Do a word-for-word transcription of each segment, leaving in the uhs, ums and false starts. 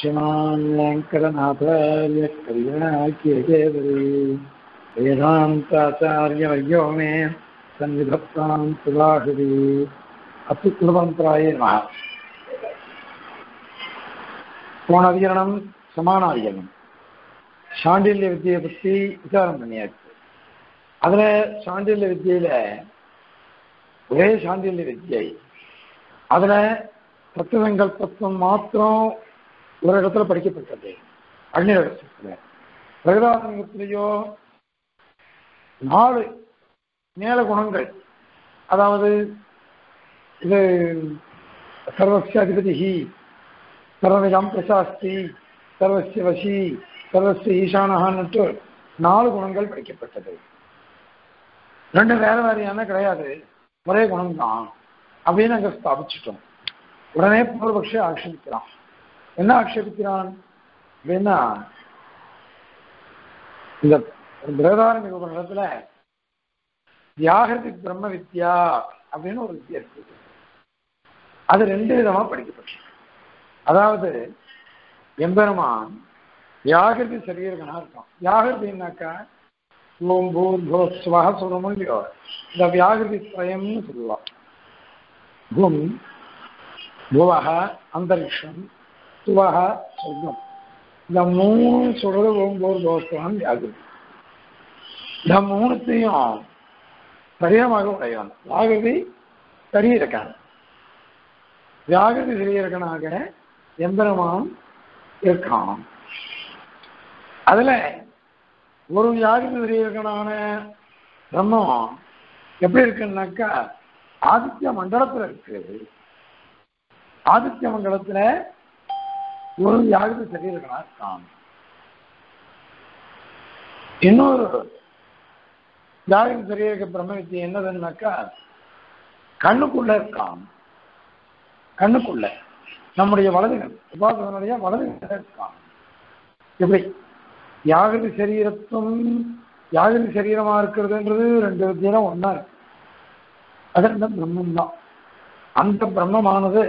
श्रीमान् वेङ्कटनाथार्य कल्याणकीर्तिवरी वेदान्ताचार्यवर्यो मे सन्निधत्तां सुधाहृदि अत्युत्तमपराये नमः. போன அதிகரணம் சமான அதிகரணம் சாண்டில்ய வித்தியை பற்றி விசாரம் பண்ணியாச்சு. அதுல சாண்டில்ய வித்தியில ஒரே சாண்டில்ய வித்தியை அதுல தத்துவங்கல்பத்துவம் மாத்திரம் ஒரு இடத்துல படிக்கப்பட்டது. அக்னி ரகசியத்துல பிரகதாரங்கத்திலேயோ நாலு மேல குணங்கள், அதாவது இது சர்வஸ்ய அதிபதி, சர்வவிதம் பிரசாஸ்தி, சர்வஸ்ய வசி, சர்வஸ்ய ஈசானஹான்ட்டு நாலு குணங்கள் படிக்கப்பட்டது. ரெண்டு வேற வேறையான கிடையாது, ஒரே குணம்தான் அப்படின்னு அங்க ஸ்தாபிச்சிட்டோம். உடனே பூர்வபக்ஷி ஆக்ஷேபிக்கிறான். என்ன ஆக்ஷேபிக்கிறான் அப்படின்னா, இந்த பிரகதாரண்ய நிரூபணத்துல வியாகிருதி பிரம்ம வித்யா அப்படின்னு ஒரு வித்தியா இருக்கு. அது ரெண்டு விதமா படிக்கப்பட்டு, அதாவது எம்பெருமான் வியாகிருதி சரீரகனா இருக்கும். வியாகிருதினாக்கா ஓம் பூர் பூஸ்வஹ சொல்லணும் இல்லையோ, இந்த வியாகிருதி திரயம்னு சொல்லலாம். பூமி, புவஹ அந்தரிக்ஷம், துவஹ சொர்க்கம், இந்த மூணு சொல்றது ஓம் பூர் பூஸ்வஹம் வியாகிருதி. இந்த மூணுத்தையும் சரீரமாக உடையவன் வியாகிருதி சரீரகன். வியாகிருதி சரீரகனாக எம்பெருமான் இருக்கான். அதுல ஒரு வியாகிருதி சரீரகனான பிரம்மம் எப்படி இருக்குன்னாக்கா ஆதித்ய மண்டலத்துல இருக்குது. ஆதித்ய மண்டலத்துல ஒரு வியாகிருதி சரீரகனா இருக்கான். இன்னொரு வியாகிருதி சரீரக பிரம்ம வித்தியை என்னதுன்னாக்கா கண்ணுக்குள்ள இருக்கான். கண்ணுக்குள்ள நம்முடைய வலதுகள் உபாசகனுடைய வலதுகள் இருக்கான். எப்படி வியாகிருதி சரீரத்துவம் வியாகிருதி சரீரமா இருக்கிறதுன்றது ரெண்டு வித்தியம் ஒன்னா இருக்கு. அது அந்த பிரம்மம் தான். அந்த பிரம்மமானது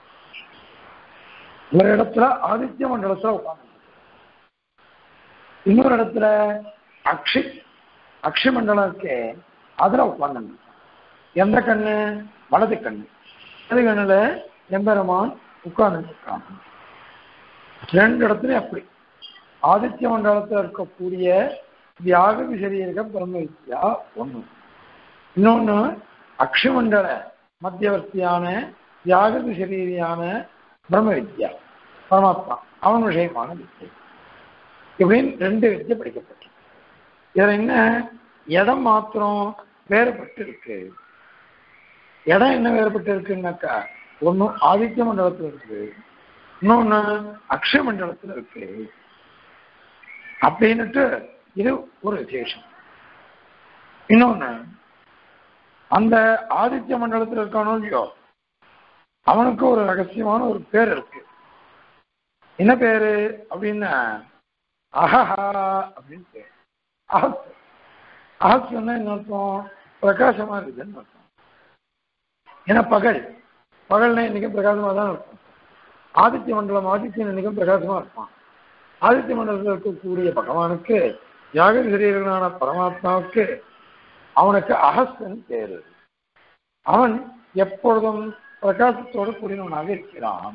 ஒரு இடத்துல ஆதித்ய மண்டலத்துல உட்கார்ந்து, இன்னொரு இடத்துல அக்ஷி அக்ஷி மண்டலம் இருக்கே அதுல உட்கார்ந்து. எந்த கண்ணு? வலது கண்ணு. வலது கண்ணுல எம்பெருமான் உட்கார்ந்து இருக்காங்க. ரெண்டு இடத்துலயும் அப்படி ஆதித்ய மண்டலத்தில் இருக்கக்கூடிய வியாகிருதி சரீரக பிரம்ம வித்யா ஒண்ணு. இன்னொன்னு அக்ஷி மண்டல மத்தியவர்த்தியான வியாகிருதி சரீரியான பிரம்ம வித்யா பரமாத்மா அவன் விஷயமான வித்தியை. இப்படின்னு ரெண்டு வித்தியை படிக்கப்பட்டு, இதுல என்ன இடம் மாத்திரம் வேறுபட்டு இருக்கு. இடம் என்ன வேறுபட்டு இருக்குன்னாக்கா, ஒண்ணு ஆதித்ய மண்டலத்துல இருக்கு, இன்னொன்னு அக்ஷய மண்டலத்துல இருக்கு அப்படின்னுட்டு இது ஒரு விசேஷம். இன்னொன்னு அந்த ஆதித்ய மண்டலத்தில் இருக்கானோ இல்லையோ அவனுக்கு ஒரு ரகசியமான ஒரு பேர் இருக்கு. என்ன பேரு அப்படின்னா அஹஹா அப்படின்னு பேர். அஹஸ் அஹஸ் என்ன அர்த்தம்? பிரகாசமா இருக்குதுன்னு அர்த்தம். ஏன்னா பகல் பகல்னா இன்னைக்கும் பிரகாசமா தான் இருக்கும். ஆதித்ய மண்டலம் ஆதித்யன் இன்னைக்கும் பிரகாசமா இருப்பான். ஆதித்ய மண்டலத்தில் இருக்கக்கூடிய பகவானுக்கு வியாகிருதி சரீரனான பரமாத்மாவுக்கு அவனுக்கு அஹஸ்தன் பேரு. அவன் எப்பொழுதும் பிரகாசத்தோடு கூடினவனாக இருக்கிறான்.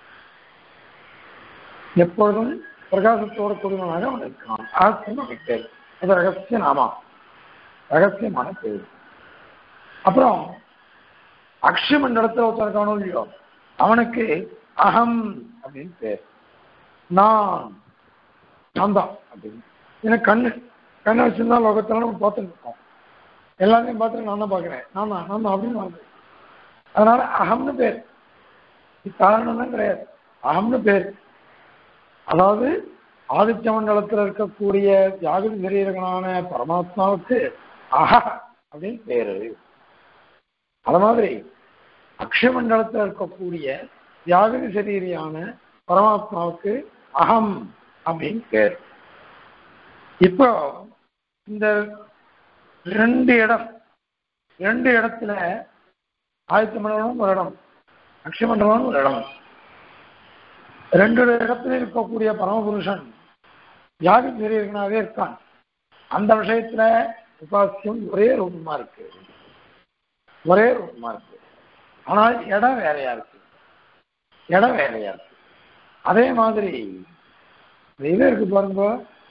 எப்பொழுதும் பிரகாசத்தோடு கூடினவனாக அவன் இருக்கிறான். அஹஸ்தன் அவனுக்கு பேர். அது ரகசிய நாமா, ரகசியமான பேர். அப்புறம் அக்ஷய மண்டலத்தில் ஒருத்தருக்கானோ இல்லையோ அவனுக்கு அகம் அப்படின்னு பேர். நான் நான் தான் அப்படின்னு. ஏன்னா கண்ணு கண்ணை வச்சிருந்தா லோகத்துல நம்ம பார்த்துட்டு இருக்கோம். எல்லாத்தையும் பார்த்துட்டு நான் தான் பார்க்குறேன், நான் தான் நான் தான் அப்படின்னு வந்து, அதனால அகம்னு பேர். இது காரணம் தான் கிடையாது, அகம்னு பேர். அதாவது ஆதித்ய மண்டலத்தில் இருக்கக்கூடிய வியாகிருதி சரீரகனான பரமாத்மாவுக்கு அஹ அப்படின்னு பேரு. அது மாதிரி அக்ஷய மண்டலத்தில் இருக்கக்கூடிய வியாகிருதி சரீரியான பரமாத்மாவுக்கு அகம் அப்படின்னு பேர். இப்போ இந்த ரெண்டு இடம் ரெண்டு இடத்துல ஆதித்ய மண்டலம் ஒரு இடம், அக்ஷய மண்டலம் ஒரு இடம். ரெண்டு இடத்துல இருக்கக்கூடிய பரமபுருஷன் யாக சரீரனாவே இருக்கான். அந்த விஷயத்துல உபாசியம் ஒரே ரூபமா இருக்கு, ஒரே ரூபமா இருக்கு. ஆனால் இடம் வேறையா இருக்கு, இடம் வேறையா இருக்கு. அதே மாதிரி இது இருக்கு பாருங்க,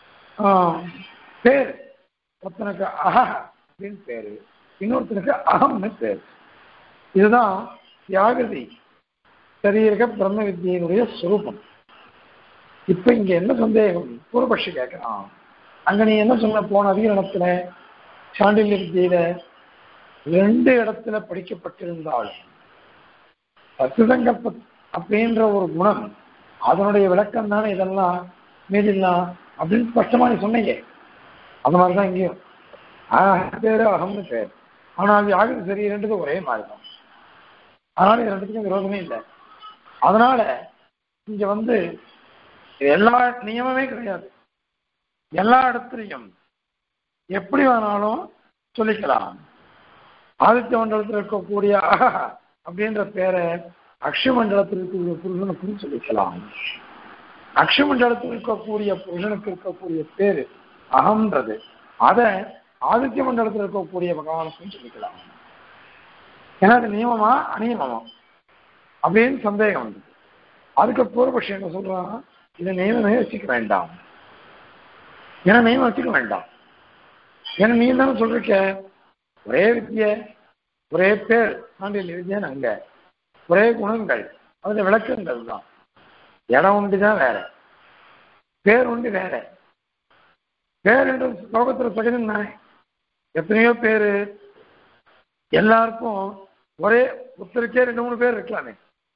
பேர் ஒருத்தனுக்கு அஹ அப்படின்னு பேரு, இன்னொருத்தனுக்கு அகம்னு பேரு. இதுதான் தியாகதி சரீரக பிரம்ம வித்தியினுடைய சுரூபம். இப்ப இங்க என்ன சந்தேகம், பூர்வபக்ஷி கேட்கிறான், அங்க நீ என்ன சொன்ன போன அதிகரணத்துல சாண்டில்ய வித்தியில ரெண்டு இடத்துல படிக்கப்பட்டிருந்தாலும் சத்துசங்கல்ப அப்படின்ற ஒரு குணம் அதனுடைய விளக்கம் தானே இதெல்லாம் மீதில்லாம் அப்படின்னு ஸ்பஷ்டமா நீ சொன்னீங்க. அந்த மாதிரிதான் இங்கேயும் பேரு அகம்னு பேர், ஆனால் யாகம் சரீரன்றது ஒரே மாதிரிதான். அதனால இது ரெண்டுத்துக்கும் விரோதமே இல்லை. அதனால இங்க வந்து எல்லா நியமமே கிடையாது, எல்லா இடத்துலையும் எப்படி வேணாலும் சொல்லிக்கலாம். ஆதித்ய மண்டலத்தில் இருக்கக்கூடிய அஹ அப்படின்ற பேரை அக்ஷய மண்டலத்தில் இருக்கக்கூடிய புருஷனுக்கும் சொல்லிக்கலாம். அக்ஷய மண்டலத்தில் இருக்கக்கூடிய புருஷனுக்கு இருக்கக்கூடிய பேரு அகம்ன்றது, அதை ஆதித்ய மண்டலத்தில் இருக்கக்கூடிய பகவானுக்கும் சொல்லிக்கலாம். ஏன்னா அது நியமமா அநியமமா அப்படின்னு சந்தேகம் வந்தது. அதுக்கு பூர்வபக்ஷம் என்ன சொல்றான், இதை நியமமே வச்சுக்க வேண்டாம், ஏன்னா நியமம் வச்சுக்க வேண்டாம். ஏன்னா நீ தானே சொல்லிருக்க ஒரே வித்திய ஒரே பேர் சாண்டில் வித்தியன், அங்க ஒரே குணங்கள், அதுல விளக்கங்கள் தான். இடம் ஒன்று தான் வேற, பேர் ஒன்று வேற. பேர் என்ற லோகத்துல சகஜம் தானே, எத்தனையோ பேரு எல்லாருக்கும் ஒரே ஒருத்தருக்கே ரெண்டு மூணு பேர் இருக்கலாமே.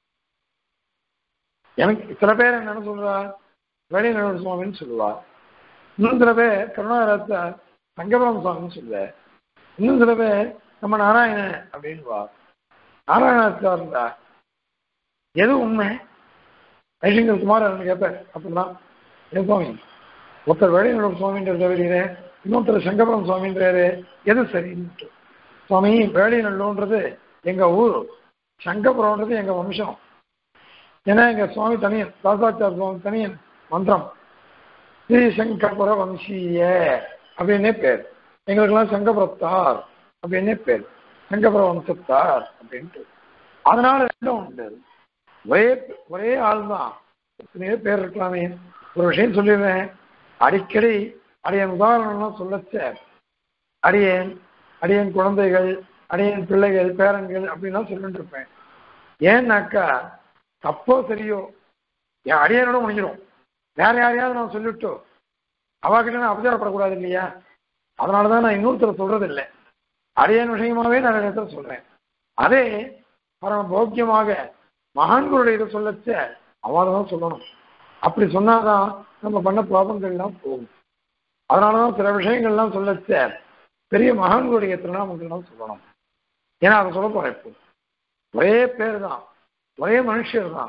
எனக்கு சில பேர் என்னன்னு சொல்றா வேலிநல்லூர் சுவாமின்னு சொல்லுவா, இன்னும் சில பேர் கருணாகரத்தை சங்கபுரம் சுவாமின்னு சொல்லுவ, இன்னும் சில பேர் நம்ம நாராயணன் அப்படின்வா. நாராயணா இருந்தா எது உண்மை? ஐசிங்கர் குமாரன் கேட்பேன் அப்படின்னா என் சுவாமி ஒருத்தர் வேலிநல்லூர் சுவாமின்ற வெளியில இன்னொருத்தர் சங்கபுரம் சுவாமின்றாரு, எது சரின்னு. சுவாமி வேலிநல்லூர்ன்றது எங்க ஊர், சங்கபுரம்ன்றது எங்க வம்சம். ஏன்னா எங்க சுவாமி தனியன், தாசாச்சார சுவாமி தனியன் மந்திரம் ஸ்ரீ சங்கபுர வம்சீய அப்படின்னே பேர், எங்களுக்கெல்லாம் சங்கபுரத்தார் அப்படின்னே பேர், சங்கபுர வம்சத்தார் அப்படின்ட்டு. அதனால ரெண்டும் உண்டு, ஒரே ஒரே ஆள் தான், எத்தனையோ பேர் இருக்கலாமே. ஒரு விஷயம் சொல்லிடுறேன், அடிக்கடி அடியன் உதாரணம்லாம் சொல்லச்ச அடியேன் அடியன் குழந்தைகள் அடியன் பிள்ளைகள் பேரன்கள் அப்படின்லாம் சொல்லிட்டு இருப்பேன். ஏன்னாக்கா தப்போ சரியோ என் அடியனோட முடிஞ்சிடும், வேற யாரையாவது நான் சொல்லிவிட்டோ அவாக்கிட்ட நான் அபச்சாரப்படக்கூடாது இல்லையா. அதனாலதான் நான் இன்னொருத்தர் சொல்றது இல்லை, அடியன் விஷயமாவே நான் இடத்துல சொல்றேன். அதே பரம போக்கியமாக மகான்களுடைய இதை சொல்லச்ச அவதான் சொல்லணும். அப்படி சொன்னாதான் நம்ம பண்ண பாபங்கள்லாம் போகும். அதனாலதான் சில விஷயங்கள்லாம் சொல்லச்ச பெரிய மகான்களுடைய திருநாமங்கள்லாம் சொல்லணும். ஏன்னா அதை சொல்ல போறேன், இப்போ ஒரே பேர் தான், ஒரே மனுஷர் தான்.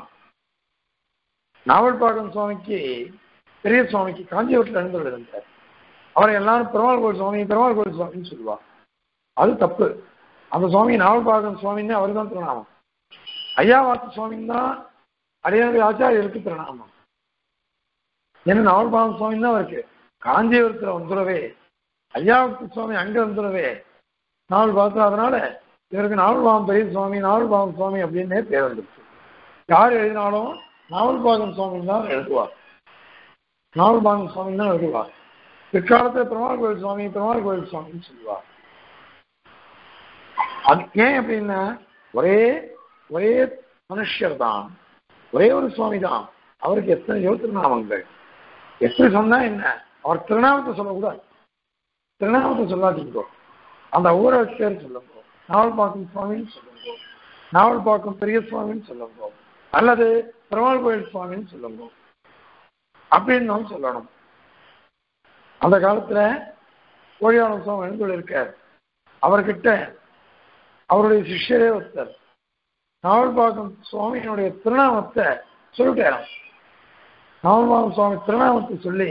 நாவல்பாக்கம் சுவாமிக்கு பெரிய சுவாமிக்கு காஞ்சிபுரத்தில் எழுந்து இருந்தார், அவரை எல்லாரும் பெருமாள் கோயில் சுவாமி பெருமாள் கோயில் சுவாமின்னு சொல்லுவா. அது தப்பு. அந்த சுவாமி நாவல்பாக்கம் சுவாமின்னு அவர் தான் திருநாமம். ஐயாவாத்து சுவாமின்னு தான் அடையாள ஆச்சாரியருக்கு திருநாமம். ஏன்னா நாவல்பாக்கம் சுவாமின்னு தான் இருக்கு. காஞ்சிபுரத்தில் வந்துடவே ஐயாவாத்து சுவாமி அங்க வந்துடவே நாவல் பார்த்து, அதனால இவருக்கு நாவல்பாகம் பெரிய சுவாமி நாவல்பாகம் சுவாமி அப்படின்னே பேர் வந்துருச்சு. யார் எழுதினாலும் நாவல்பாகம் சுவாமின்னு தான் எழுதுவார், நாவல்பாகம் சுவாமின்னு தான் எழுதுவார். பிற்காலத்தில் பெருமாள் கோயில் சுவாமி பெருமாள் கோயில் சுவாமின்னு சொல்லுவார். அது ஏன் அப்படின்னா ஒரே ஒரே மனுஷர் தான், ஒரே ஒரு சுவாமி தான், அவருக்கு எத்தனையோ திருநாமங்கள். எப்படி சொன்னா என்ன, அவர் திருநாமத்தை சொல்லக்கூடாது, திருநாமத்தை சொல்லாதீங்கோ, அந்த ஊரை பேர் சொல்லுங்க. நாவல்பாக்கம் சுவாமின்னு சொல்லுங்க, நாவல்பாக்கம் பெரிய சுவாமின்னு சொல்லுங்க, அல்லது பெருமாள் கோயில் சுவாமின்னு சொல்லுங்க அப்படின்னு நாம் சொல்லணும். அந்த காலத்துல கோழியாளம் சுவாமி எழுந்து இருக்கார், அவர்கிட்ட அவருடைய சிஷ்யரே ஒருத்தர் நாவல்பாக்கம் சுவாமியினுடைய திருநாமத்தை சொல்லிட்டாராம். நாவல்பாக்கம் சுவாமி திருநாமத்தை சொல்லி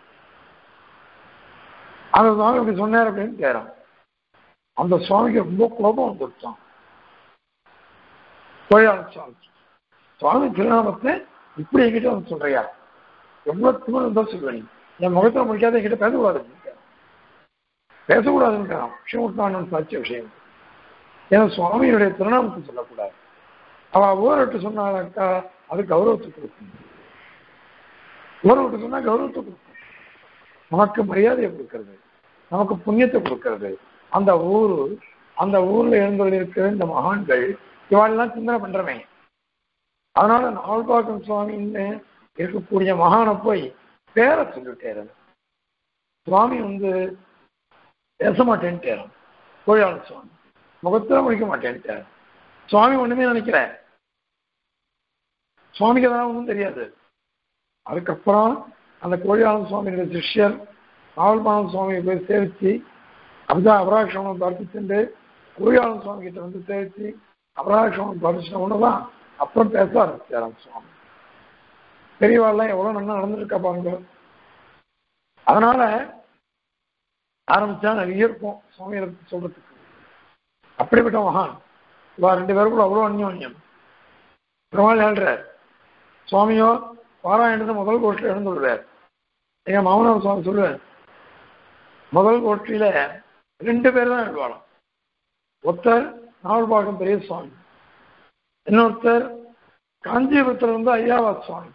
அந்த சுவாமி இப்படி சொன்னார் அப்படின்னு கேட்கிறான். அந்த சுவாமிக்கு ரொம்ப கோபம் வந்துட்டான். கோழியாள சுவாமி சுவாமி திருநாமத்தை இப்படி என்கிட்ட வந்து சொல்றியா, எவ்வளவு திமிரு இருந்தா சொல்லுவேன், என் முகத்துல முடிக்காத என்கிட்ட பேசக்கூடாது, பேசக்கூடாதுன்னு விஷயம் சாட்சிய விஷயம். ஏன்னா சுவாமியுடைய திருநாமத்தை சொல்லக்கூடாது. அவ ஊரட்டு சொன்னாக்கா அது கௌரவத்தை கொடுக்கும், ஊரட்டு சொன்னா கௌரவத்தை கொடுக்கும், நமக்கு மரியாதையை கொடுக்கறது, நமக்கு புண்ணியத்தை கொடுக்கறது. அந்த ஊரு அந்த ஊர்ல எழுந்தொழி இருக்கிற இந்த மகான்கள் இவாளெல்லாம் சிந்தனை பண்றவன். அதனால நாவல்பாக்கம் சுவாமின்னு இருக்கக்கூடிய மகானை போய் பேரை சொல்லிட்டேரு. சுவாமி வந்து பேச மாட்டேன்ட்டாரு, கோழியாளர் சுவாமி முகத்துல முடிக்க மாட்டேன்ட்டாரு. சுவாமி ஒண்ணுமே நினைக்கிற, சுவாமிக்கு அதெல்லாம் ஒன்றும் தெரியாது. அதுக்கப்புறம் அந்த கோழியாளன் சுவாமியோட சிஷ்யர் நாவல்பாக்கம் சுவாமியை போய் சேவிச்சு அப்படிதான் அபராக்ஷமம் பிரார்த்திச்சுட்டு கோழியாளன் சுவாமி கிட்ட வந்து சேவிச்சு அபராக்ஷமம் பிரார்த்திச்ச ஒண்ணுதான் அப்புறம் பேச ஆரம்பிச்சாராம் சுவாமி. பெரியவாள்லாம் எவ்வளவு நல்லா நடந்துருக்கா பாருங்க. அதனால ஆரம்பிச்சா நிறைய இருக்கும் சுவாமியை சொல்றதுக்கு. அப்படிப்பட்ட மகான் இவா ரெண்டு பேரும் கூட அவ்வளோ அந்யோன்யம். பெருமாள் எழுறார், சுவாமியோ பாராயணத்தை முதல் கோஷ்டில எழுந்துள்ளார். எங்க மாமனார் சுவாமி சொல்லுவார், முதல் கோஷ்டியில ரெண்டு பேர் தான் எழுவாளாம். ஒருத்தர் நாவல்பாக்கம் பெரிய சுவாமி, இன்னொருத்தர் காஞ்சிபுரத்துல இருந்து ஐயாவா சுவாமி.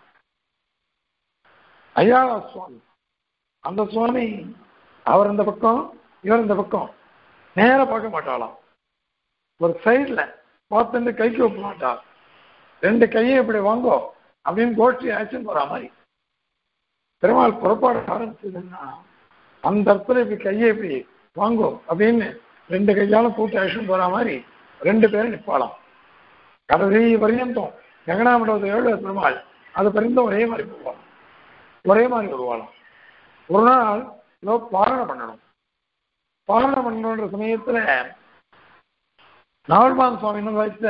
ஐயாவா சுவாமி அந்த சுவாமி அவர் இந்த பக்கம் இவர் இந்த பக்கம் நேர பார்க்க மாட்டாளாம். ஒரு சைட்ல பார்த்து கைக்கு வைக்க மாட்டார், ரெண்டு கையை இப்படி வாங்கோ அப்படின்னு கோஷ்டி ஆக்ஷன் போற மாதிரி. பெருமாள் புறப்பாடு ஆரம்பிச்சதுன்னா அந்த இடத்துல இப்படி கையை இப்படி வாங்கோ அப்படின்னு ரெண்டு கையாலும் கூட்டி ஆக்ஷன் போற மாதிரி ரெண்டு பேரும் நிற்பாளாம். கடைசி பரியந்தம் ஜெகநாமண்டபத்தை ஏழு பெருமாள் அது பரிந்தும் ஒரே மாதிரி போவாங்க, ஒரே மாதிரி வருவாளாம். ஒரு நாள் ஏதோ பாரணை பண்ணணும், பாரணை பண்ணணுன்ற சமயத்துல நாவல்பாக்கம் சுவாமி வைத்த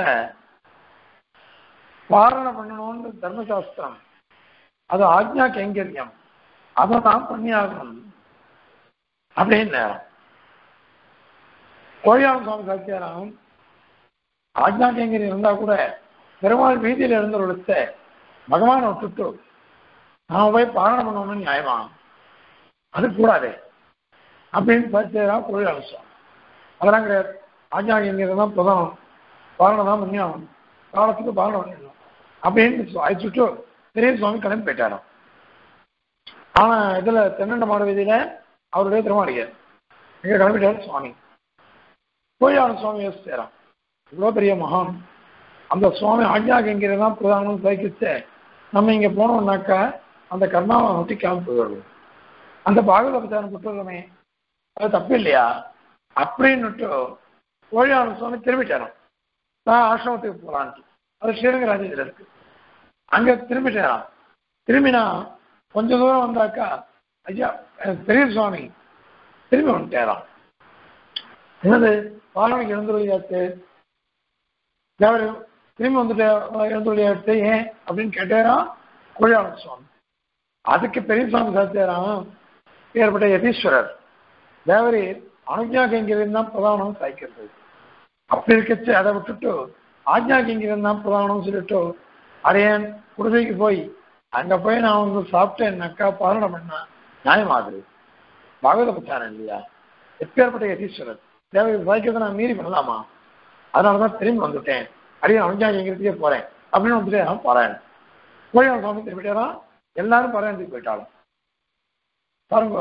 பாரணை பண்ணணும்னு தர்மசாஸ்திரம், அது ஆஜ்ஞா கைங்கரியம், அதை தான் பண்ணி ஆகணும் அப்படின்னு நேரம். கோழியாளன் சுவாமி சாத்தியாரம் ஆஜ்ஞா கைங்கரியம் இருந்தா கூட பெருமாள் வீதியில் இருந்தவர்களுத்த பகவானை விட்டுட்டு நாம போய் பாரணை பண்ணணும்னு நியாயமா, அது கூடாது அப்படின்னு சாத்தியாரா கோழியாளன் சுவாமி. அதெல்லாம் கிடையாது, ஆஜ்ஞா கைங்கரியம் தான் பிரதானம், பாரணை தான் பண்ணி ஆகணும், காலத்துக்கு பாரணை பண்ணிடணும் அப்படின்னு அழைச்சுட்டு பெரிய சுவாமி கிளம்பி போயிட்டாராம். ஆனா இதுல தென்னண்ட மாட வீதியில அவருடைய திருமாளிகர் இங்க கிளம்பிட்டாரு சுவாமி. கோழியாளன் சுவாமி யோசிச்சாராம், இவ்வளோ பெரிய மகான், அந்த சுவாமி ஆஜ்ஞா கைங்கரியம் தான் பிரதானம் சகிச்சு நம்ம இங்க போனோம்னாக்கா அந்த கர்மாவை நோட்டி கிளம்பி போயிடுவோம், அந்த பாகவத பிரச்சாரம் புத்தகமே அது தப்பு இல்லையா அப்படின்னுட்டு கோழியாளன் சுவாமி திரும்பிட்டாராம். நான் ஆசிரமத்துக்கு போகலான்ட்டு, அது ஸ்ரீரங்கராஜத்தில் இருக்கு, அங்க திரும்பிட்டாராம். திரும்பினா கொஞ்ச தூரம் வந்தாக்கா ஐயா பெரிய சுவாமி திரும்பி வந்துட்டாராம். என்னது பாலனைக்கு எழுந்துள்ளியாச்சு, தேவர் திரும்பி வந்துட்டு எழுந்துள்ளியாச்சு ஏன் அப்படின்னு கேட்டாராம் கோழியாளன் சுவாமி. அதுக்கு பெரிய சுவாமி சாத்தியாராம், ஏற்பட்ட யதீஸ்வரர் தேவரி அனுஜா கைங்கரியம் தான் பிரதானம் சாய்க்கிறது, அப்படி இருக்கச்சு அதை விட்டுட்டு ஆஜ்ஞா கைங்கரியம் தான் பிரதானம் சொல்லிட்டு அரையன் குடிசைக்கு போய் அங்க போய் நான் வந்து சாப்பிட்டேன்னாக்கா பாரணை பண்ணா நியாயமாகுது, பாகவத பிரச்சாரம் இல்லையா? எப்பேற்பட்ட யதீஸ்வரர் தேவை சாய்க்கிறத நான் மீறி பண்ணலாமா? அதனாலதான் திரும்பி வந்துட்டேன், அடியே அனுஜா கைங்கரியத்துக்கே போறேன் அப்படின்னு வந்துட்டே பாராயணம். கோழியாளன் சுவாமி திரும்பிட்டேனா எல்லாரும் பாராயணத்துக்கு போயிட்டாலும் பாருங்க.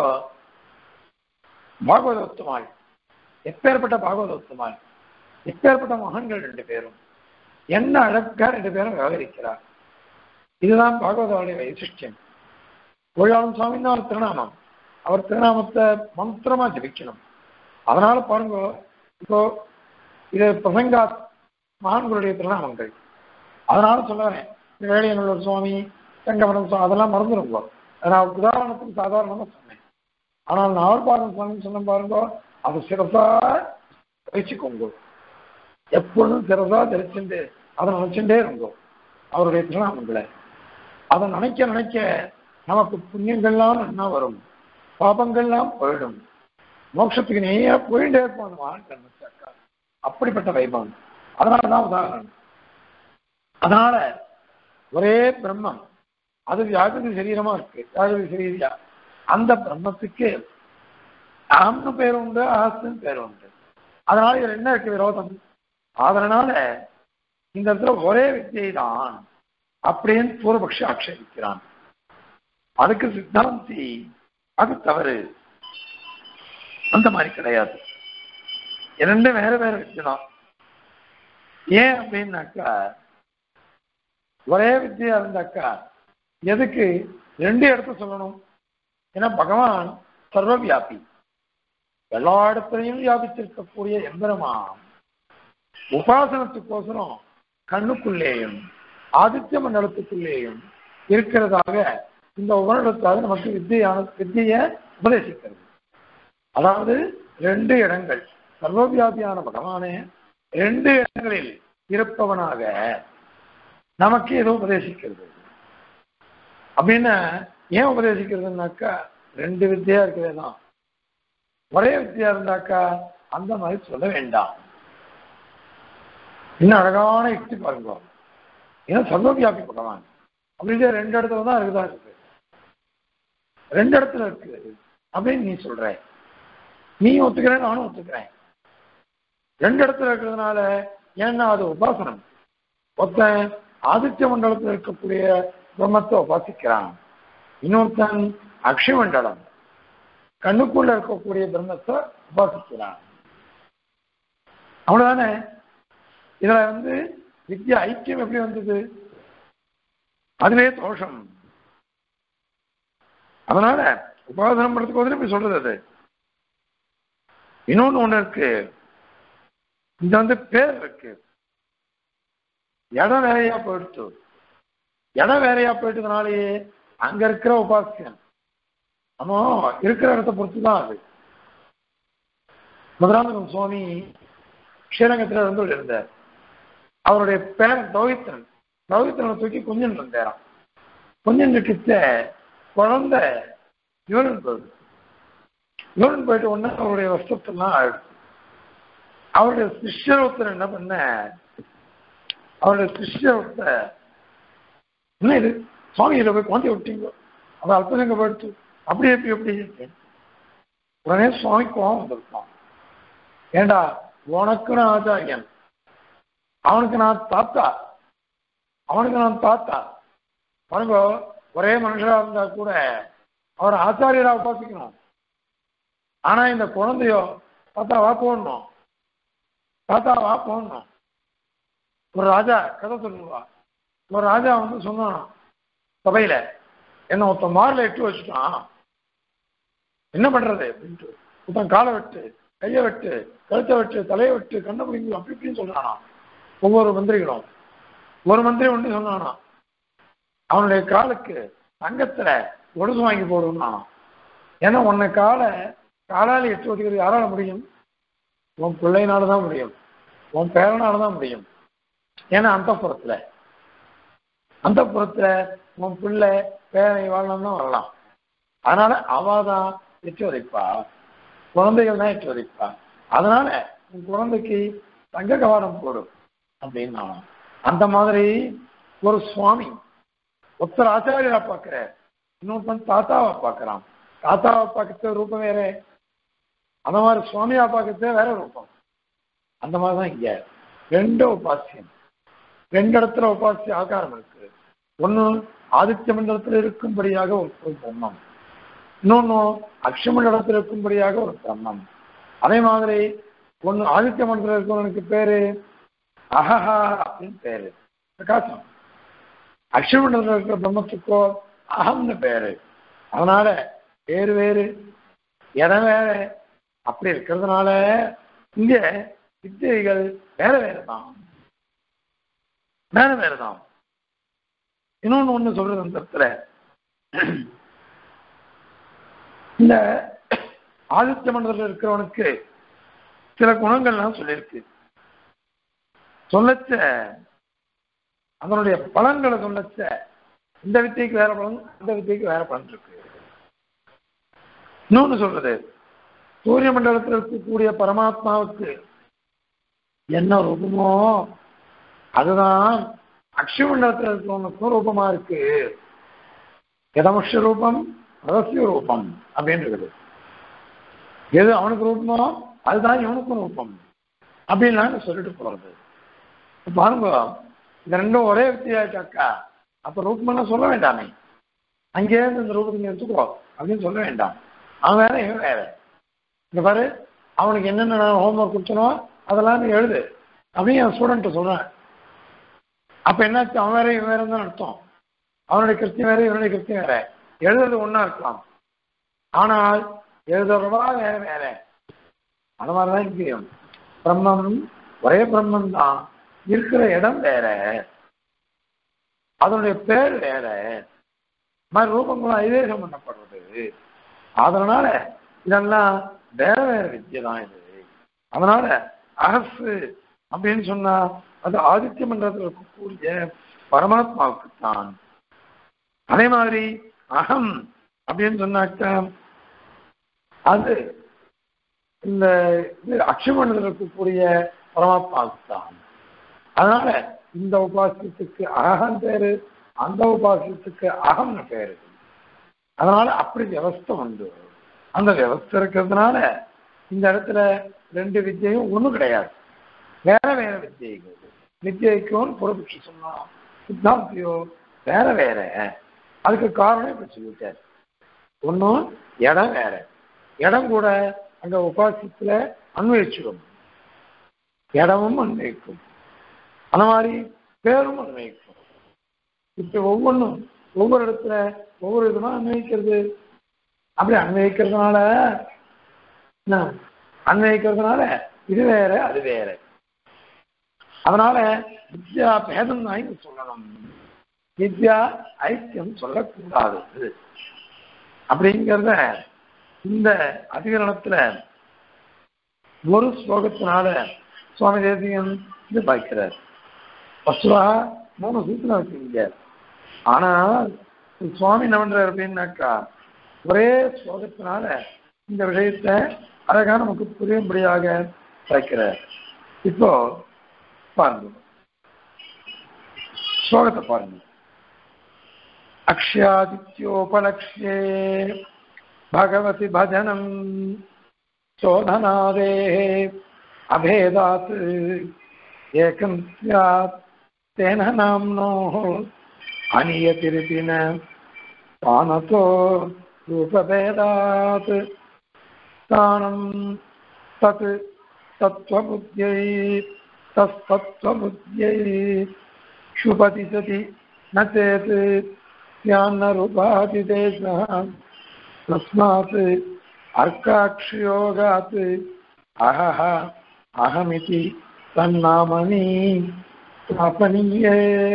பாகவத உத்தமாள் எப்பேற்பட்ட பாகவத உத்தமாள், எப்பேற்பட்ட மகான்கள் ரெண்டு பேரும் என்ன அழகா ரெண்டு பேரும் விவகரிக்கிறார். இதுதான் பாகவதாவுடைய வைசிஷ்டியம். கோழியாளன் சுவாமி தான் அவர் திருநாமம், அவர் திருநாமத்தை மந்திரமா ஜபிக்கணும். அதனால பாருங்க, இப்போ இது பிரசங்கா மகான்களுடைய திருநாமங்கள். அதனால சொல்லுவேன், வேலையனூர் சுவாமி சங்கமரம் சுவாமி அதெல்லாம் மறந்துருங்கோ. நான் உதாரணத்துக்கு சாதாரணமா சொன்னேன். ஆனால் நாவல்பாக்கம் சுவாமி சொன்ன பாருங்க, அது சிறப்பா வச்சுக்கோங்க, எப்பொழுதும் சிறப்பா தெரிச்சுட்டு அதை நினைச்சுட்டே இருந்தோம் அவருடைய திருநாமங்களை. அதை நினைக்க நினைக்க நமக்கு புண்ணியங்கள்லாம் என்ன வரும், பாபங்கள்லாம் போயிடும், மோட்சத்துக்கு நேயா போயிட்டே இருப்போம் நினைச்சாக்கா. அப்படிப்பட்ட வைபவம். அதனாலதான் உதாரணம். அதனால ஒரே பிரம்மம் அது வியாகிருதி சரீரமா இருக்கு, வியாகிருதி சரீரியா. அந்த பிரம்மத்துக்கு அகம்னு பேர் உண்டு, அகஸ்துன்னு பேர் உண்டு. அதனால இதுல என்ன இருக்கு விரோதம்? அதனால இந்த இடத்துல ஒரே வித்தியை தான் அப்படின்னு பூர்வபக்ஷி ஆட்சேபிக்கிறான். அதுக்கு சித்தாந்தி அது தவறு, அந்த மாதிரி கிடையாது, இரண்டு வேற வேற வித்தியை தான். ஏன் அப்படின்னாக்கா ஒரே வித்தியா இருந்தாக்கா எதுக்கு ரெண்டு இடத்த சொல்லணும்? ஏன்னா பகவான் சர்வ வியாபி, எல்லா இடத்துலையும் வியாபித்திருக்கக்கூடிய எம்பெருமான் உபாசனத்துக்கோசரம் கண்ணுக்குள்ளேயும் ஆதித்ய மண்டலத்துக்குள்ளேயும் இருக்கிறதாக இந்த உபநிடத்தாக நமக்கு வித்தியான வித்தியை உபதேசிக்கிறது. அதாவது ரெண்டு இடங்கள், சர்வவியாபியான பகவானே ரெண்டு இடங்களில் இருப்பவனாக நமக்கு ஏதோ உபதேசிக்கிறது. அப்படின்னு ஏன் உபதேசிக்கிறதுனாக்கா ரெண்டு வித்தியா இருக்கிறதுதான். ஒரே வித்தியா இருந்தாக்கா அந்த மாதிரி சொல்ல வேண்டாம். இன்னும் அழகான யுக்தி பாருங்க. ஏன்னா சர்வவியாபி பகவான் அப்படின்ற ரெண்டு இடத்துல தான் இருக்குதா இருக்கு, ரெண்டு இடத்துல இருக்கு அப்படின்னு நீ சொல்ற, நீ ஒத்துக்கிறேன் நானும் ஒத்துக்கிறேன். ரெண்டு இடத்துல இருக்கிறதுனால ஏன்னா அது உபாசனம். ஒருத்தன் ஆதித்ய மண்டலத்தில் இருக்கக்கூடிய பிரம்மத்தை உபாசிக்கிறான், இன்னொருத்தன் அக்ஷய மண்டலம் கண்ணுக்குள்ள இருக்கக்கூடிய பிரம்மத்தை உபாசிக்கிறான். அவ்வளவுதானே. இதுல வந்து வித்யா ஐக்கியம் எப்படி வந்தது? அதுவே தோஷம். அதனால உபாசனம் பண்றதுக்கு வந்து இப்படி சொல்றது. அது இன்னொன்னு ஒண்ணு இருக்கு, இந்த வந்து பேர் இருக்கு, இடம் வேறையா போயிடுச்சு. இடம் வேறையா போயிட்டதுனாலேயே அங்க இருக்கிற உபாசியன் நம்ம இருக்கிற இடத்தை பொறுத்துதான் அது. மதுராந்தகம் சுவாமி ஸ்ரீரங்கத்தில் இருந்து இருந்தார். அவருடைய பேரன் தௌகித்தன் தௌகித்தனை தூக்கி குஞ்சன் இருந்தாராம். குஞ்சன் கிட்ட குழந்தை யூரின் போயிடுது. யூரின் போயிட்டு உடனே அவருடைய வஸ்திரத்தெல்லாம் ஆயிடுச்சு. அவருடைய சிஷ்யர் ஒருத்தர் என்ன பண்ண, அவருடைய சிஷ்யர் ஒருத்தர் என்ன இது சுவாமியில போய் குழந்தை விட்டீங்க, அவன் அல்பசங்க போயிடுச்சு, அப்படி எப்படி எப்படி உடனே சுவாமி கோபம் வந்திருக்கான். ஏண்டா உனக்கு நான் ஆச்சாரியன், அவனுக்கு நான் தாத்தா, அவனுக்கு நான் தாத்தா. பாருங்க, ஒரே மனுஷரா இருந்தா கூட அவர் ஆச்சாரியரா உபாசிக்கணும். ஆனா இந்த குழந்தையோ தாத்தா வா போடணும், தாத்தா வா போடணும். ஒரு ராஜா கதை சொல்லுவா, ஒரு ராஜா வந்து சொன்னான் சபையில, என்ன ஒருத்தன் மாரில் எட்டு வச்சுட்டான், என்ன பண்றது அப்படின்ட்டு. ஒருத்தன் காலை வெட்டு, கையை வெட்டு, கழுத்தை வெட்டு, தலையை வெட்டு, கண்ணை பிடிங்க அப்படி இப்படின்னு சொல்றானா ஒவ்வொரு மந்திரிகளும். ஒரு மந்திரி ஒன்று சொன்னானா அவனுடைய காலுக்கு தங்கத்துல ஒடுசு வாங்கி போடுனா. ஏன்னா உன்னை காலை காலால் எட்டு வச்சுக்கிறது யாரால முடியும்? உன் பிள்ளைனாலதான் முடியும், உன் பேரனாலதான் முடியும். ஏன்னா அந்த புறத்துல அந்த புறத்துல உன் பிள்ளை பேரை வாழலாம் தான் வரலாம். அதனால அவாதான் எட்டு வதைப்பா, குழந்தைகள் தான் எட்டு வதைப்பா. அதனால உன் குழந்தைக்கு தங்க கவாடம் போடும் அப்படின்னா. அந்த மாதிரி ஒரு சுவாமி ஒருத்தர் ஆச்சாரியரா பார்க்கிற, இன்னொருத்தன் தாத்தாவை பார்க்கிறான். தாத்தாவை பார்க்கறது ரூபம் வேற, அந்த மாதிரி சுவாமியா பார்க்கறதே வேற ரூபம். அந்த மாதிரிதான் இங்க ரெண்டு உபாசியம், ரெண்டு இடத்துல உபாசிய ஆகாரம் இருக்கு. ஒன்னு ஆதித்ய மண்டலத்தில் இருக்கும்படியாக ஒரு பிரம்மம், இன்னொன்னு அக்ஷய மண்டலத்தில் இருக்கும்படியாக ஒரு பிரம்மம். அதே மாதிரி ஒன்னு ஆதித்ய மண்டலத்தில் இருக்கிறவனுக்கு பேரு அஹஹா அப்படின்னு பேரு பிரகாசம், அக்ஷய மண்டலத்தில் இருக்கிற பிரம்மத்துக்கோ அகம்னு பேரு. அதனால பேரு வேறு இடம் வேற. அப்படி இருக்கிறதுனால இங்க வித்தியைகள் வேற வேறதான், வேற வேறதான். இன்னொன்னு ஒண்ணு சொல்றது அந்த இடத்துல, இந்த ஆதித்ய மண்டலத்தில் இருக்கிறவனுக்கு சில குணங்கள்லாம் சொல்லியிருக்கு. சொல்லச்ச அதனுடைய பலன்களை சொல்லச்ச இந்த வித்தியைக்கு வேற பலன், அந்த வித்தியைக்கு வேற பலன் இருக்கு. இன்னொன்னு சொல்றது, சூரிய மண்டலத்தில் இருக்கக்கூடிய பரமாத்மாவுக்கு என்ன ரூபமோ அதுதான் அக்ஷய மண்டலத்தில் இருக்கிறவனுக்கும் ரூபமா இருக்கு எதமுஷ ரூபம் ரகசிய ரூபம் அப்படின்னு இருக்குது. எது அவனுக்கு ரூபமோ அதுதான் இவனுக்கும் ரூபம் அப்படின்னு சொல்லிட்டு போறது. பாருங்க, இந்த ரெண்டும் ஒரே வித்தியாச்சாக்கா அப்ப ரூபம்னு சொல்ல வேண்டாமே, அங்கேயே இந்த ரூபத்தை எடுத்துக்கோ அப்படின்னு சொல்ல வேண்டாம். அவன் வேற இவன் வேற. இந்த பாரு, அவனுக்கு என்னென்ன ஹோம்ஒர்க் கொடுத்தனோ அதெல்லாம் நீ எழுது அப்படின்னு என் ஸ்டூடெண்ட் சொல்றேன். அப்ப என்னாச்சு, அவன் வேற இவன் வேற தான் அர்த்தம். அவனுடைய கிருத்தியம் வேற இவனுடைய கிருத்தியம் வேற. எழுதுறது ஒன்னா இருக்கலாம், ஆனால் எழுதுறவா வேற வேற. அந்த மாதிரிதான் இங்கேயும் பிரம்மம் ஒரே பிரம்மம் தான், இருக்கிற இடம் வேற, அதனுடைய பேர் வேற, மாதிரி ரூபங்களும் ஐதேகம் பண்ணப்படுறது. அதனால இதெல்லாம் வேற வேற வித்தியை தான் இது. அதனால அகசு அப்படின்னு சொன்னா அது ஆதித்ய மண்டலத்தில் இருக்கக்கூடிய பரமாத்மாவுக்குத்தான். அதே மாதிரி அகம் அப்படின்னு சொன்னாக்க அது இந்த அக்ஷமண்டலத்தில் இருக்கக்கூடிய பரமாத்மாவுக்குத்தான். அதனால இந்த உபாசியத்துக்கு அகம் பேரு, அந்த உபாசியத்துக்கு அகம்னு பேரு. அதனால அப்படி வியவஸ்தை உண்டு. அந்த வியவஸ்தை இருக்கிறதுனால இந்த இடத்துல ரெண்டு வித்தியையும் ஒண்ணும் கிடையாது, வேற வேற வித்தியைகள். வித்தியைக்கும் புறபட்சி சொன்னா சித்தாந்தியோ வேற வேற. அதுக்கு காரணம் இப்படி சொல்லிட்டார். ஒன்னும் இடம் வேற, இடம் கூட அங்க உபாசியத்துல அன்வயிச்சிடும், இடமும் அன்வயிக்கும், அந்த மாதிரி பேரும் அன்வயிக்கும். இப்ப ஒவ்வொன்றும் ஒவ்வொரு இடத்துல ஒவ்வொரு விதமா அன்வயிக்கிறது. அப்படி அன்வயிக்கிறதுனால அன்வயிக்கிறதுனால இது வேற அது வேற. அதனால வித்யா பேதம் தான் இங்க சொல்லணும், வித்யா ஐக்கியம் சொல்லக்கூடாது அப்படிங்கிறத இந்த அதிகரணத்துல ஒரு ஸ்லோகத்தினால சுவாமி தேசிகன் இது பார்க்கிறார். பசுவா மூணு சூத்திரம் வச்சுங்க. ஆனால் சுவாமி என்ன பண்றார் அப்படின்னாக்கா ஒரே ஸ்லோகத்தினால இந்த விஷயத்தை அழகா நமக்கு புரியும்படியாக வைக்கிறார். இப்போ பாருங்க, ஸ்லோகத்தை பாருங்க. அக்ஷயாதித்யோபலக்ஷ்யே பகவதி பஜனம் சோதனாதே அபேதாத் ஏகம் ஸ்யாத் தேன நாம்னோ அநியதிரிபின பானதோ ரூபபேதாத் தானம் தத் தத்வபுத்யை தஸ்தத்வபுத்யை சுபதி சதி ந சேத் ஸ்யான்ன ரூபாதிதேசः தஸ்மாத் அர்க்காக்ஷயோகாத் அஹஹ அஹமிதி தன்னாமனி ஸ்தாபனியே.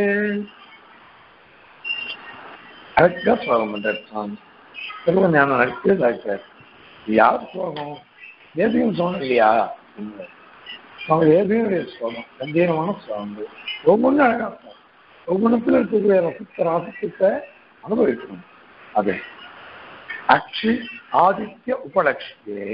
அழகா ஸ்லோகம் பண்றார். திரும்ப ஞானம் நடக்குது. யார் ஸ்லோகம்? தேசியம் சொன்ன இல்லையா? அவங்க தேசியனுடைய ஸ்லோகம் கம்பீரமான ஸ்லோகங்கள். ஒவ்வொன்றும் அழகா இருக்கும். ஒவ்வொன்றுத்துல இருக்கக்கூடிய ரசித்த ராசித்தை அனுபவிக்கணும். அது அக்ஷி ஆதித்ய உபலட்சியே.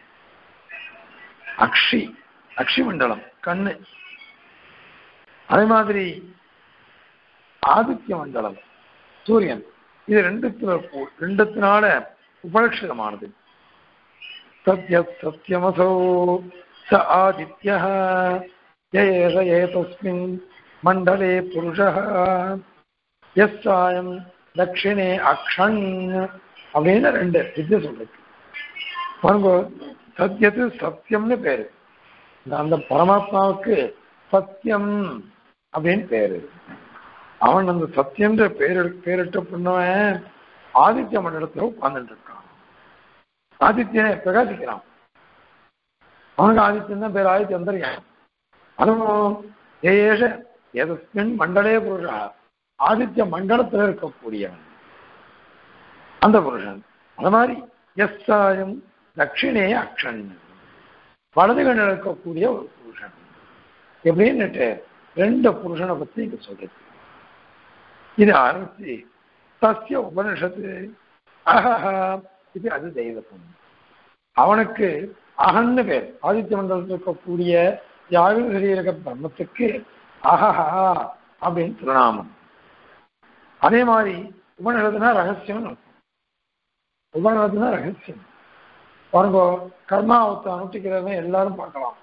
அக்ஷி அக்ஷி மண்டலம் கண்ணு, அதே மாதிரி ஆதித்ய மண்டலம் சூரியன். இது ரெண்டுத்துல ரெண்டுத்தினால உபலட்சிதமானது. சத்ய சத்யமசோ ச ஆதித்யः யேஷ ஏதஸ்மின் மண்டலே புருஷः யஸ்ஸாயம் தட்சிணே அக்ஷன் அப்படின்னு ரெண்டு வித்தியை சொல்றது. பாருங்க, சத்யத்து சத்தியம்னு பேரு. அந்த பரமாத்மாவுக்கு சத்தியம் அப்படின்னு பேரு. அவன் அந்த சத்தியன்ற பேரு பேரிட்ட பண்ணவன் ஆதித்ய மண்டலத்துல உட்கார்ந்துட்டு இருக்கான். ஆதித்யனை பிரகாசிக்கிறான். அவனுக்கு ஆதித்யன் தான் பேர். ஆதித்யம் தெரியும். அதுவும் ஏஷ எதஸ்மின் மண்டலே புருஷா, ஆதித்ய மண்டலத்தில் இருக்கக்கூடியவன் அந்த புருஷன். அது மாதிரி எஸ்ஸாயம் தட்சிணே அக்ஷன், வலது கண்ணில் இருக்கக்கூடிய ஒரு புருஷன். எப்படின்னுட்டு ரெண்டு புருஷனை பத்தி இங்க சொல்றது. இது ஆரம்பிச்சு சசிய உபனிஷத்து அஹஹா இது அது தெய்வத்தம். அவனுக்கு அகன்னு பேர். ஆதித்ய மண்டலத்தில் இருக்கக்கூடிய யாரு சரீரக பிரம்மத்துக்கு அஹஹா அப்படின்னு திருநாமம். அதே மாதிரி உபநிஷத்துனா ரகசியம் அர்த்தம். உபநிஷத்துனா ரகசியம். பாருங்க, கர்மாவத்தை அனுஷ்டிக்கிறத எல்லாரும் பார்க்கலாம்.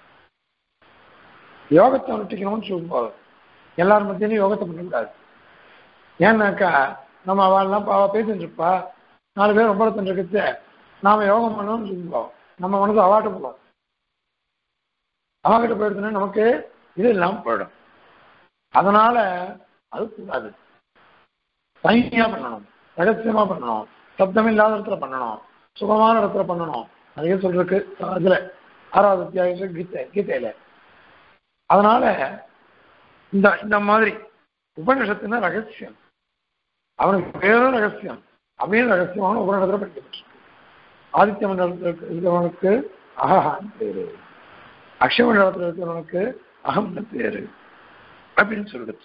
யோகத்தை அனுஷ்டிக்கணும்னு சொல்லுவாங்க. எல்லாரும் மத்தியிலும் யோகத்தை பண்ணக்கூடாது. ஏன்னாக்கா நம்ம அவள்லாம் பாவா பேசிட்டு இருப்பா, நாலு பேர் ரொம்ப இருக்கிறது நாம யோகம் பண்ணணும்னு சொல்லுவோம். நம்ம மனசு அவாட்ட போவோம். அவாகிட்ட போயிடுச்சுன்னா நமக்கு இது இல்லாமல் போயிடும். அதனால அது கூடாது. தனியா பண்ணணும், ரகசியமா பண்ணணும், சப்தம் இல்லாத இடத்துல பண்ணணும், சுகமான இடத்துல பண்ணணும். நிறைய சொல்றதுக்கு அதுல ஆறாவது அத்தியாயம் கீதை கீதையில. அதனால இந்த இந்த மாதிரி உபநிஷத்துனா ரகசியம், அவனுக்கு பேரும் ரகசியம், அப்படின்னு ரகசியமான உபநிஷத்துல படிக்கப்பட்டிருக்கு. ஆதித்ய மண்டலத்தில் இருக்கிறவனுக்கு அகஹான்னு பேரு, அக்ஷய மண்டலத்தில் இருக்கிறவனுக்கு அகம்னு பேரு அப்படின்னு சொல்லிடுச்சு.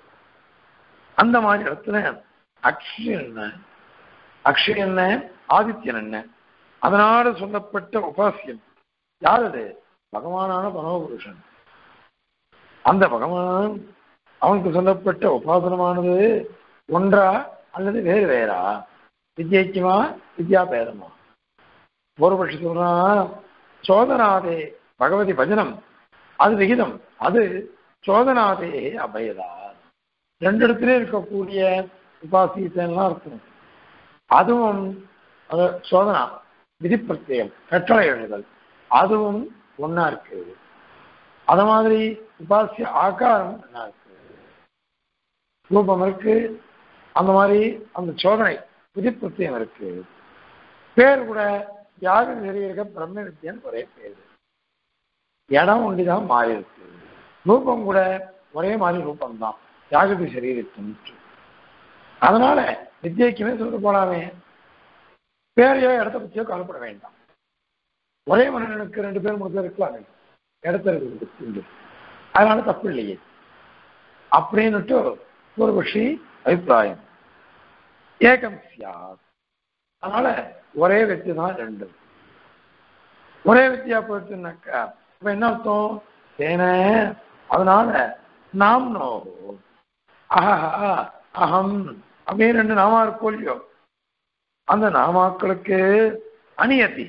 அந்த மாதிரி இடத்துல அக்ஷயம் என்ன, அக்ஷயம் என்ன, ஆதித்யன் என்ன, அதனால சொல்லப்பட்ட உபாசியம் யார்? அது பகவானான பரமபுருஷன். அந்த பகவான் அவனுக்கு சொல்லப்பட்ட உபாசனமானது ஒன்றா அல்லது வேறு வேறா, வித்யைக்குமா வித்யா பேதமா? ஒரு பட்சி சொல்றான் சோதனாதே பகவதி பஜனம் அது விகிதம், அது சோதனாதே அபயதா. ரெண்டு இடத்துல இருக்கக்கூடிய உபாசியெல்லாம் இருக்கும். அதுவும் சோதனா விதி பிரத்யம் கட்டளை எழுதல் அதுவும் ஒன்னா இருக்கு. அத மாதிரி உபாசிய ஆகாரம் ஒன்னா இருக்கு, ரூபம் இருக்கு. அந்த மாதிரி அந்த சோதனை விதி பிரத்யம் இருக்கு. பேர் கூட யாக இருக்க பிரம்ம வித்யான்னு ஒரே பேரு. இடம் ஒண்டிதான் மாறி இருக்கு. ரூபம் கூட ஒரே மாதிரி ரூபம்தான், யாகதி சரீரத்தின். அதனால வித்யைக்குமே சொல்லிட்டு போலாமே, பேரையோ இடத்த பற்றியோ கவலைப்பட வேண்டாம். ஒரே மனிதனுக்கு ரெண்டு பேர் மூணு பேர் இருக்கலாமே இடத்த இருக்கு, அதனால தப்பு இல்லையே அப்படின்னுட்டு ஒரு பட்சி அபிப்பிராயம். ஏகம் சியாத். அதனால ஒரே வெற்றி தான் ரெண்டு. ஒரே வெற்றியா போயிடுச்சுனாக்கா இப்ப என்ன அர்த்தம்? ஏன அதனால நாம் நோ அஹா அகம் அப்படின்னு ரெண்டு நாமா இருக்கும் இல்லையோ, அந்த நாமாக்களுக்கு அநியதி.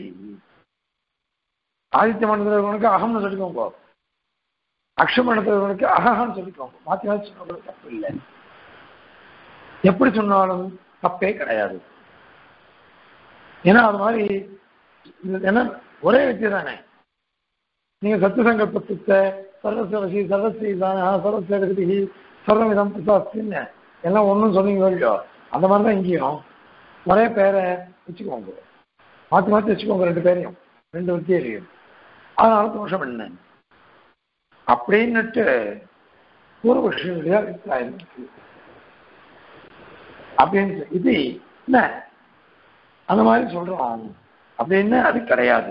ஆதித்ய மண்டலத்திற்கு அகம்னு சொல்லிக்கோங்க, அக்ஷ மண்டலத்திற்கு அகஹான்னு சொல்லிக்கோங்க. மாற்றி மாற்றி சொன்ன தப்பு இல்லை. எப்படி சொன்னாலும் தப்பே கிடையாது. ஏன்னா அது மாதிரி என்ன ஒரே வெற்றி தானே. நீங்க சத்துசங்கல்பத்தை சர்வசவசி சர்வஸ்ரீ தானே சர்வசேகதி சர்வமிதம் பிரசாஸ்தின்னு எல்லாம் ஒன்றும் சொன்னீங்க இல்லையோ, அந்த மாதிரி தான் இங்கேயும் ஒரே பேரை வச்சுக்கோங்க, மாற்றி மாற்றி வச்சுக்கோங்க ரெண்டு பேரையும், ரெண்டு வித்தியிலையும். அதனால தோஷம் என்ன அப்படின்னுட்டு பூர்வபக்ஷனுடைய அபிப்பிராயம் இருக்கு. அப்படின்னு இது என்ன அந்த மாதிரி சொல்றோம் அப்படின்னு அது கிடையாது.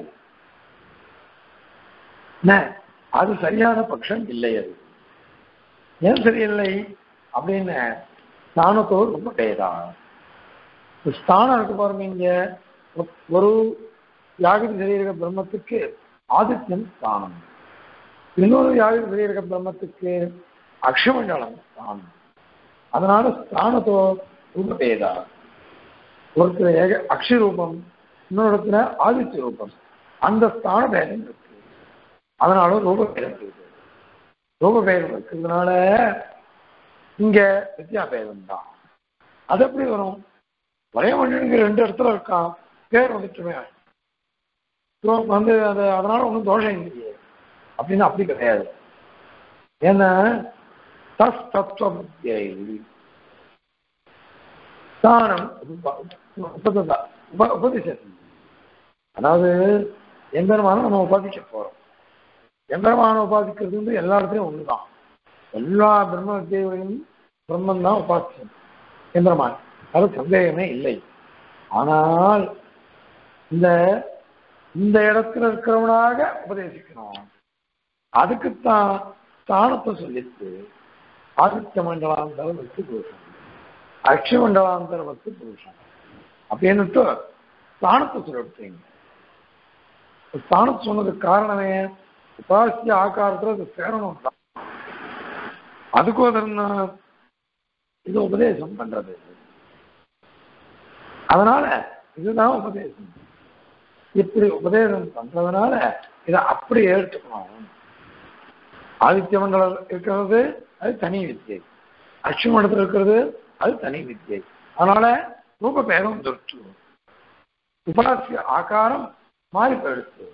அது சரியான பட்சம் இல்லை. அது ஏன் சரியில்லை அப்படின்னு ஸ்தானத்தோடு ரொம்ப பேதான். ஸ்தானம் இருக்கு பாருங்க, இங்க ஒரு யாகதி சரீரக பிரம்மத்துக்கு ஆதித்யம் ஸ்தானம், இன்னொரு யாகதி சரீரக பிரம்மத்துக்கு அக்ஷமண்டலம் ஸ்தானம். அதனால ஸ்தானத்தோ ரூப பேதா. ஒருத்தர் ஏக அக்ஷரூபம், இன்னொரு இடத்துல ஆதித்ய ரூபம், அந்த ஸ்தான பேதம் இருக்கு. அதனால ரூபபேதம் இருக்கு. ரூபபேதம் இருக்கிறதுனால இங்க வித்யாபேதம் தான். அது எப்படி வரும்? ஒரே மனிதனுக்கு ரெண்டு இடத்துல இருக்கான், பேர் வந்துட்டுமே வந்து அது அதனால ஒன்றும் தோஷம் இல்லையே அப்படின்னு அப்படி கிடையாது. ஏன்னா தஸ் தத்துவ புத்தியை ஸ்தானம் உபதேசம். அதாவது எம்பெருமான நம்ம உபாதிக்க போறோம். எம்பெருமான உபாதிக்கிறது வந்து எல்லா இடத்துலையும் ஒண்ணுதான். எல்லா பிரம்ம வித்தியையும் பிரம்மன் தான் உபாசியம் எம்பெருமான், அது சந்தேகமே இல்லை. ஆனால் இந்த இந்த இடத்துல இருக்கிறவனாக உபதேசிக்கணும். அதுக்குத்தான் ஸ்தானத்தை சொல்லிட்டு ஆதித்ய மண்டலாந்தர வஸ்து புருஷன், அக்ஷ மண்டலாந்தர வஸ்து புருஷன் அப்படின்னுட்டு ஸ்தானத்தை சொல்லிவிட்டீங்க. ஸ்தானத்தை சொன்னதுக்கு காரணமே உபாசிய ஆகாரத்துல அது சேரணும் தான். அதுக்கோதரம் இது உபதேசம் பண்றது. அதனால இதுதான் உபதேசம். இப்படி உபதேசம் பண்றதுனால இதை அப்படி ஏற்றுக்கணும். ஆதித்ய மண்டலம் இருக்கிறது அது தனி வித்தியை, அக்ஷி மண்டலத்தில் இருக்கிறது அது தனி வித்தியை. அதனால ரூப பேதம் தொற்று, உபாசிய ஆகாரம் மாறி போயிடுச்சு.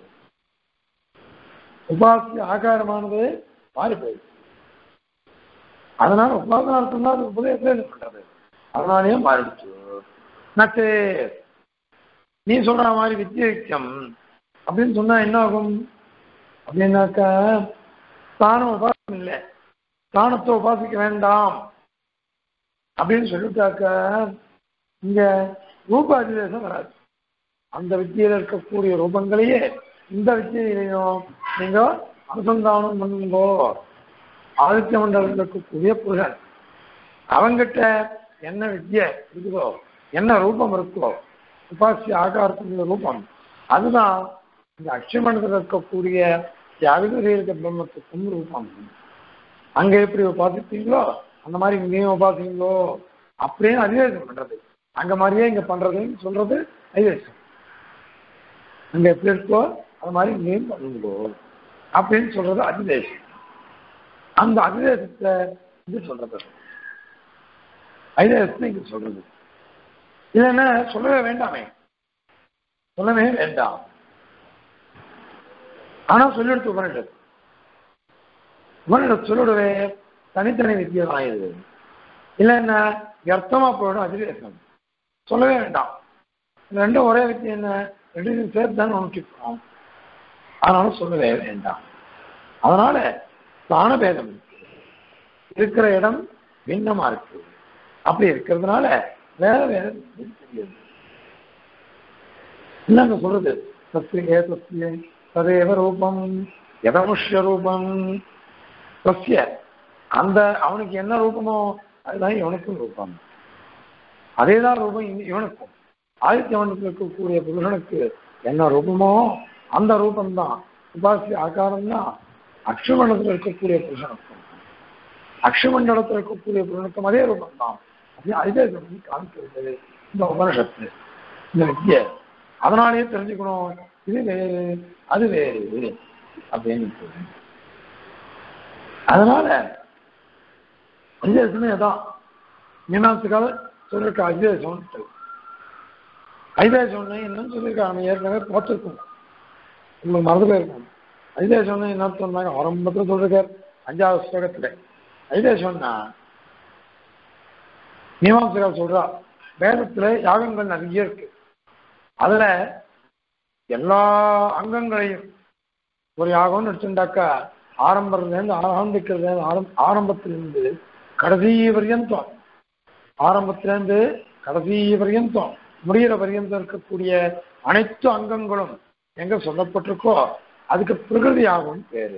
உபாசிய ஆகாரமானது மாறி போயிடுச்சு. அதனால உபாசனார்த்தம் தான் அது உபதேசம் பண்றது, அதனாலேயே மாறிடுச்சு. நச்சே நீ சொல்ற மாதிரி வித்தியக்கம் அப்படின்னு சொன்னா என்ன ஆகும் அப்படின்னாக்கா, ஸ்தானம் உபாசனம் இல்லை, ஸ்தானத்தை உபாசிக்க வேண்டாம் அப்படின்னு சொல்லிட்டாக்க இங்க ரூப அதிதேசம் வராது. அந்த வித்தியில இருக்கக்கூடிய ரூபங்களையே இந்த வித்தியிலையும் நீங்க அனுசந்தானம் பண்ணுங்கோ. ஆதித்ய மண்டலத்தில் இருக்கக்கூடிய புருஷன் அவங்கிட்ட என்ன வித்தியை இருக்குதோ, என்ன ரூபம் இருக்கோ, உபாசிய ஆகாரத்துடைய ரூபம், அதுதான் இந்த அக்ஷமண்டலத்தில் இருக்கக்கூடிய தியாகதீர்க்க பிரம்மத்துக்கும் ரூபம். அங்க எப்படி உபாசிப்பீங்களோ அந்த மாதிரி இங்கேயும் உபாசிங்களோ அப்படின்னு அதிவேசம் பண்றது. அங்க மாதிரியே இங்க பண்றதுன்னு சொல்றது அதிவேசம். அங்க எப்படி இருக்கோ அது மாதிரி இங்கேயும் பண்ணுங்களோ அப்படின்னு சொல்றது அதிவேசம். அந்த அதிவேசத்தை இது சொல்றது அதிவேசத்தை இங்க சொல்றது இல்லைன்னா சொல்லவே வேண்டாமே, சொல்லவே வேண்டாம். ஆனா சொல்லிடுத்து உபனிடத்து உபனிடத்து சொல்லிடுவே தனித்தனி வித்தியை தான் இது. இல்லைன்னா அர்த்தமா போயிடும் அதிவேசம், சொல்லவே வேண்டாம். ரெண்டும் ஒரே வித்தியை என்ன, ரெண்டு சேர்த்து தான் நோக்கிப்போம், அதனால சொல்லவே வேண்டாம். அதனால ஸ்தான பேதம் இருக்கு, இருக்கிற இடம் பின்னமா இருக்கு. அப்படி இருக்கிறதுனால வேற வேற தெரியுது. என்னங்க சொல்றது, சத்திய சத்திய சதேவ ரூபம் யதமுஷ்ய ரூபம் சத்திய, அந்த அவனுக்கு என்ன ரூபமோ அதுதான் இவனுக்கும் ரூபம், அதேதான் ரூபம் இவனுக்கும். ஆதித்ய மண்டலத்தில் இருக்கக்கூடிய புருஷனுக்கு என்ன ரூபமோ அந்த ரூபம்தான் உபாசிய ஆகாரம் தான் அக்ஷமண்டலத்தில் இருக்கக்கூடிய புருஷனுக்கும். அக்ஷமண்டலத்தில் இருக்கக்கூடிய புருஷனுக்கும் அதே ரூபம் தான். அதே காமிக்கிறது இந்த உபனிஷத்து, இந்த வித்தியை. அதனாலேயே தெரிஞ்சுக்கணும் இது வேறு அது வேறு அப்படின்னு. அதனால அதிதேசமே தான் மீனாசுக்காக சொல்லிருக்க அதிதேசம். அதிதேசம் என்னன்னு சொல்லியிருக்காங்க, ஏற்கனவே பார்த்துருக்கோம், உங்களுக்கு மறந்து போயிருக்கோம். அதிதேசம் என்ன சொன்னாங்க ஆரம்பத்தில் சொல்லிருக்கார் அஞ்சாவது ஸ்லோகத்துல. அதிதேசம்னா மீமாம்சகால் சொல்றா, வேதத்துல யாகங்கள் நிறைய இருக்கு, அதுல எல்லா அங்கங்களையும் ஒரு யாகம்னு எடுத்துட்டாக்கா ஆரம்பத்திலேருந்து ஆரம்பிக்கிறது ஆரம் ஆரம்பத்திலிருந்து கடைசி பரியந்தம், ஆரம்பத்திலேருந்து கடைசி பரியந்தம் முடிகிற பரியந்தம் இருக்கக்கூடிய அனைத்து அங்கங்களும் எங்க சொல்லப்பட்டிருக்கோ அதுக்கு பிரகிருதி யாகம் பேரு.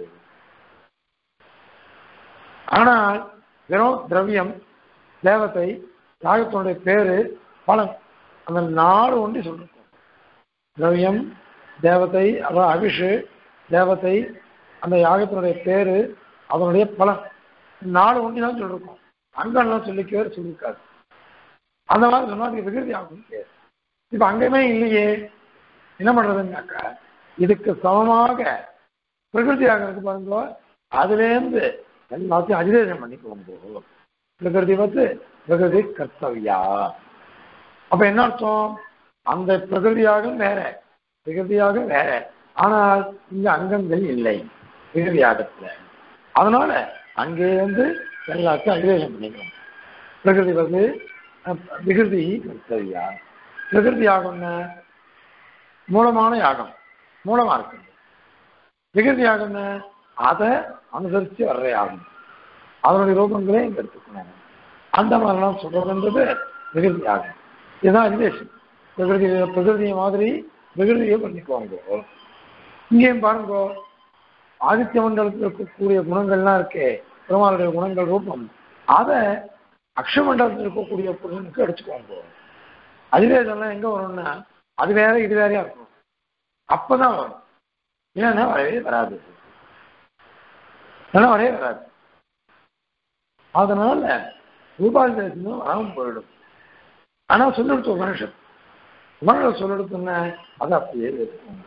ஆனால் வெறும் திரவியம் தேவத்தை யாகத்தினுடைய பேரு பலன் அந்த நாடு ஒன்றி சொல்லிருக்கோம். திரவியம் தேவதை அதாவது அபிஷு தேவதை அந்த யாகத்தினுடைய பேரு அதனுடைய பலன் நாடு ஒன்றி தான் சொல்லிருக்கோம், அங்கெல்லாம் சொல்லிக்கவே சொல்லியிருக்காரு. அந்த மாதிரி சொன்னா அதுக்கு விகிருதி ஆகும் பேர். இப்ப அங்கேயுமே இல்லையே, என்ன பண்றதுன்னாக்கா இதுக்கு சமமாக பிரகிருதி ஆகிறதுக்கு பாருங்க, அதுலேருந்து எல்லாத்தையும் அதிதேசம் பண்ணிக்குவோம். போகும் பிரகிருதி வந்து பிரகிருதி கர்த்தவியா. அப்ப என்ன அர்த்தம், அந்த பிரகிருதியாக வேற பிரகிருதியாக வேற, ஆனால் இங்க அங்கங்கள் இல்லை பிரகிருதியாகத்துல. அதனால அங்கே வந்து எல்லாத்தையும் அதிதேசம் பண்ணிக்கணும். பிரகிருதி வந்து விகிருதி கர்த்தவியா. பிரகிருதி யாகம்னா மூலமான யாகம், மூலமா இருக்கு. விகிருதி யாகம்னா அதை அனுசரித்து வர்ற யாகம், அதனுடைய ரூபங்களே இங்க எடுத்துக்கணும். அந்த மாதிரிலாம் சொல்றதுன்றது விகிருதி யாகம். இதுதான் அதிதேசம். பிரகிருதி பிரகிருதியை மாதிரி விகிருதியை பண்ணிக்குவாங்க. இங்கேயும் பாருங்க, ஆதித்ய மண்டலத்தில் இருக்கக்கூடிய குணங்கள்லாம் இருக்கே பெருமாளுடைய குணங்கள் ரூபம், அதை அக்ஷமண்டலத்தில் இருக்கக்கூடிய புருஷனுக்கு எடுத்துக்குவாங்க. அதிதேசம்லாம் எங்க வரும்னா அது வேற இது வேறையா இருக்கணும், அப்பதான் வரும். இல்லைன்னா வரவே வராது, இல்லைன்னா வரவே வராது. அதனால ரூபாதிதேசம் வராமல் போயிடும். ஆனா சொல்லிடுச்சு உபனிஷத் குணங்களை சொல்லெடுத்துன்னா அது அப்படியே இருக்கும்.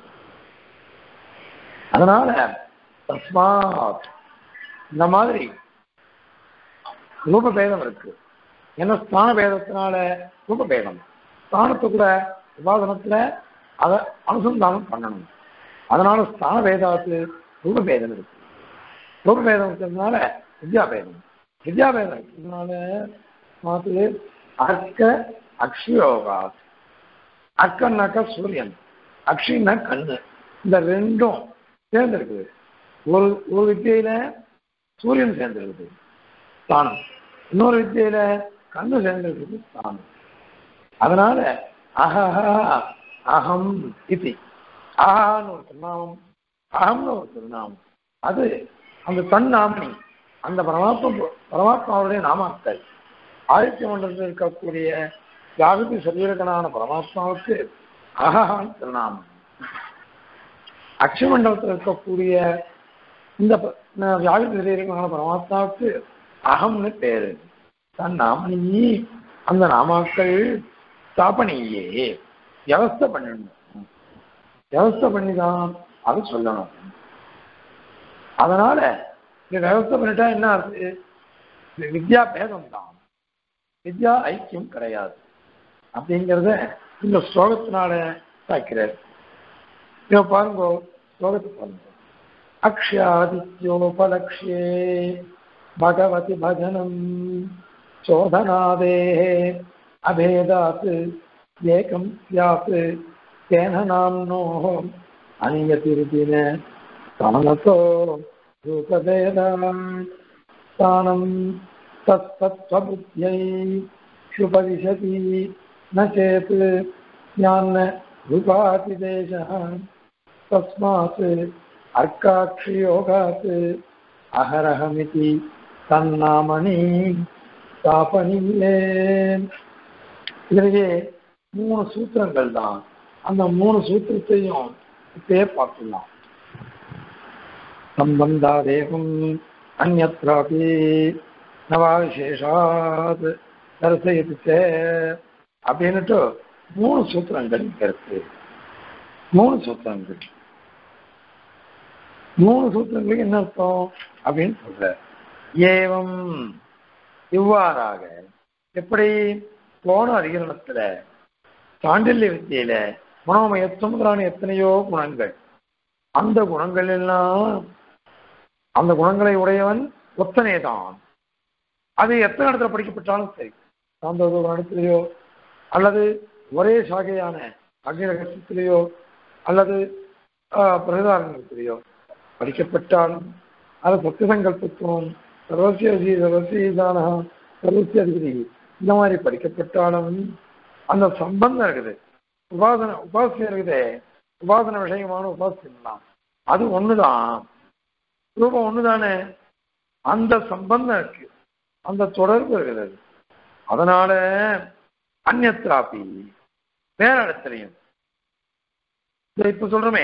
அதனால தஸ்மாத் இந்த மாதிரி ரூபபேதம் இருக்கு. ஏன்னா ஸ்தான பேதத்தினால ரூபபேதம், ஸ்தானத்தை கூட உபாசனத்துல அதை அனுசந்தானம் பண்ணணும். அதனால ஸ்தான பேதாத்து ரூபபேதம் இருக்கு. ரூபபேதம் இருக்கிறதுனால வித்யாபேதம், வித்யாபேதம் இருக்கிறதுனால பார்த்து அர்க்க அக்ஷயோகா. அர்க்கன்னாக்கா சூரியன், அக்ஷின்னா கண்ணு. இந்த ரெண்டும் சேர்ந்திருக்குது. ஒரு ஒரு வித்தியில சூரியன் சேர்ந்திருக்குது ஸ்தானம், இன்னொரு வித்தியில கண்ணு சேர்ந்திருக்குது ஸ்தானம். அதனால அஹஹா அகம் இது, அஹான்னு ஒரு திருநாமம், அகம்னு ஒரு திருநாமம். அது அந்த தன் நாமனி, அந்த பரமாத்மா பரமாத்மாவுடைய நாமாக்கள். ஆதித்ய மண்டலத்தில் இருக்கக்கூடிய ஜாகதி சரீரகனான பரமாத்மாவுக்கு அஹஹான் திருநாமம். அக்ஷமண்டலத்தில் இருக்கக்கூடிய இந்த ஜாகதி சரீரகனான பரமாத்மாவுக்கு அகம்னு பேரு. தன் நாமனி, அந்த நாமாக்கள் ஸ்தாபனையே வியவஸ்தை பண்ணணும். வியவஸ்தை பண்ணிதான் அது சொல்லணும். அதனால இந்த வியவஸ்தை பண்ணிட்டா என்ன ஆகுது? வித்யா பேதம் தான், வித்யா ஐக்கியம் கிடையாது அப்படிங்கிறத இந்த ஸ்லோகத்தினால தாக்கிறார். இவ பாருங்க, ஸ்லோகத்தை பாருங்க. அக்ஷயாதித்யோபலக்ஷ்யே பகவதி பஜனம் சோதனாதே அபேதாத் ஏகம் ஸ்யாத் தேன நாம்னோ அனியதிருதின தானதோ ரூபபேதாம் தானம் தத்தத்வபுத்யை சுபவிசதி ந சேத் ஞான ரூபாதிதேசः தஸ்மாத் அர்க்காக்ஷயோகாத் அஹரஹமிதி தன்னாமணி ஸ்தாபனியே. இதிலேயே மூணு சூத்திரங்கள் தான். அந்த மூணு சூத்திரத்தையும் இப்பயே பார்த்துடலாம். சம்பந்தாதேகம் அந்யத்ராபி நவா விசேஷாத் தரிசயத்து அப்படின்னுட்டு மூணு சூத்திரங்கள் இருக்கு. மூணு சூத்திரங்கள் மூணு சூத்திரங்களுக்கு என்ன அர்த்தம் அப்படின்னு சொல்ற. ஏவம் இவ்வாறாக, எப்படி போன அதிகரணத்துல சாண்டில்ய வித்தியில குணமயத்துவம் முதலான எத்தனையோ குணங்கள், அந்த குணங்கள் எல்லாம் அந்த குணங்களை உடையவன் ஒத்தனேதான். அது எத்தனை இடத்துல படிக்கப்பட்டாலும் சரி, சாந்தோத ஒரு இடத்துலையோ அல்லது ஒரே சாகையான அக்னிரகத்திலேயோ அல்லது பிரதாரணத்திலேயோ படிக்கப்பட்டாலும், அது சத்தியசங்கல்பத்துவம் சர்வசியி சர்வசீதான சர்வசிய அதிபதி இந்த மாதிரி படிக்கப்பட்டாலும் அந்த சம்பந்தம் இருக்குது. உபாசன உபாசியம் இருக்குதே, உபாசன விஷயமான உபாசியம் தான், அது ஒண்ணுதான், ரூபம் ஒண்ணுதானே. அந்த சம்பந்தம் இருக்கு, அந்த தொடர்பு இருக்குது. அதனால அந்யத்ராபி வேற இடத்துலையும், இப்ப சொல்றமே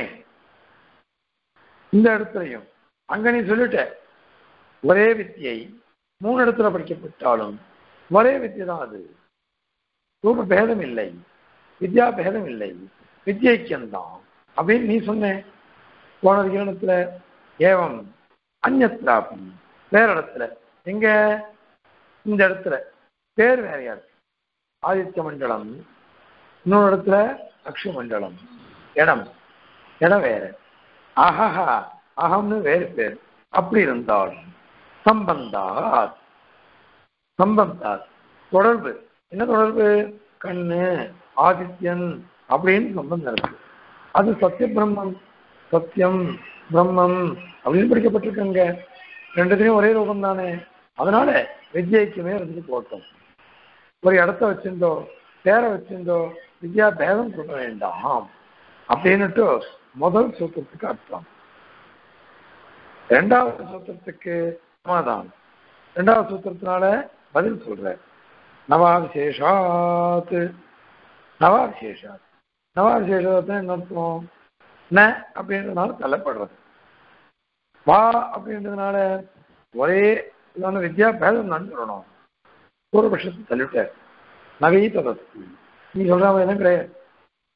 இந்த இடத்துலையும் அங்க நீ சொல்லிட்ட ஒரே வித்தியை மூணு இடத்துல படிக்கப்பட்டாலும் ஒரே வித்தியை தான். அது ரூப பேதம் இல்லை, வித்யா பேதம் இல்லை, வித்யைக்கியம்தான் அப்படின்னு நீ சொன்ன போன கிரணத்துல. ஏவம் அந்யத்ராபி வேற இடத்துல, எங்க இந்த இடத்துல பேர் வேறையா இருக்கு. ஆதித்ய மண்டலம், இன்னொரு இடத்துல அக்ஷ மண்டலம், இடம் இடம் வேற. அஹஹா அகம்னு வேறு பேர். அப்படி இருந்தாலும் சம்பந்தாத் சம்பந்தாத் தொடர்பு, என்ன தொடர்பு? கண்ணு ஆதித்யன் அப்படின்னு சம்பந்தம் இருக்கு. அது சத்திய பிரம்மம், சத்தியம் பிரம்மம் அப்படின்னு படிக்கப்பட்டிருக்காங்க. ரெண்டுத்தையும் ஒரே ரூபம் தானே. அதனால வித்யைக்குமே இருந்துட்டு போட்டோம். ஒரு இடத்த வச்சிருந்தோ பேரை வச்சிருந்தோ வித்யா பேதம் சொல்ல வேண்டாம் அப்படின்னுட்டு முதல் சூத்திரத்துக்கு அர்த்தம். இரண்டாவது சூத்திரத்துக்கு சமாதானம். இரண்டாவது சூத்திரத்தினால பதில் சொல்ற. நவா விசேஷாத் நவா விசேஷாத் நவா விசேஷத்தை என்ன அர்த்தம்? ந அப்படின்றதுனால தள்ளப்படுறது, வா அப்படின்றதுனால ஒரே இதான வித்யா பேதம் நான் சொல்லணும். பூர்வபட்சத்தை தள்ளிவிட்ட நவீ ததஸ்தி, நீ சொல்ற மாதிரி தான் கிடையாது.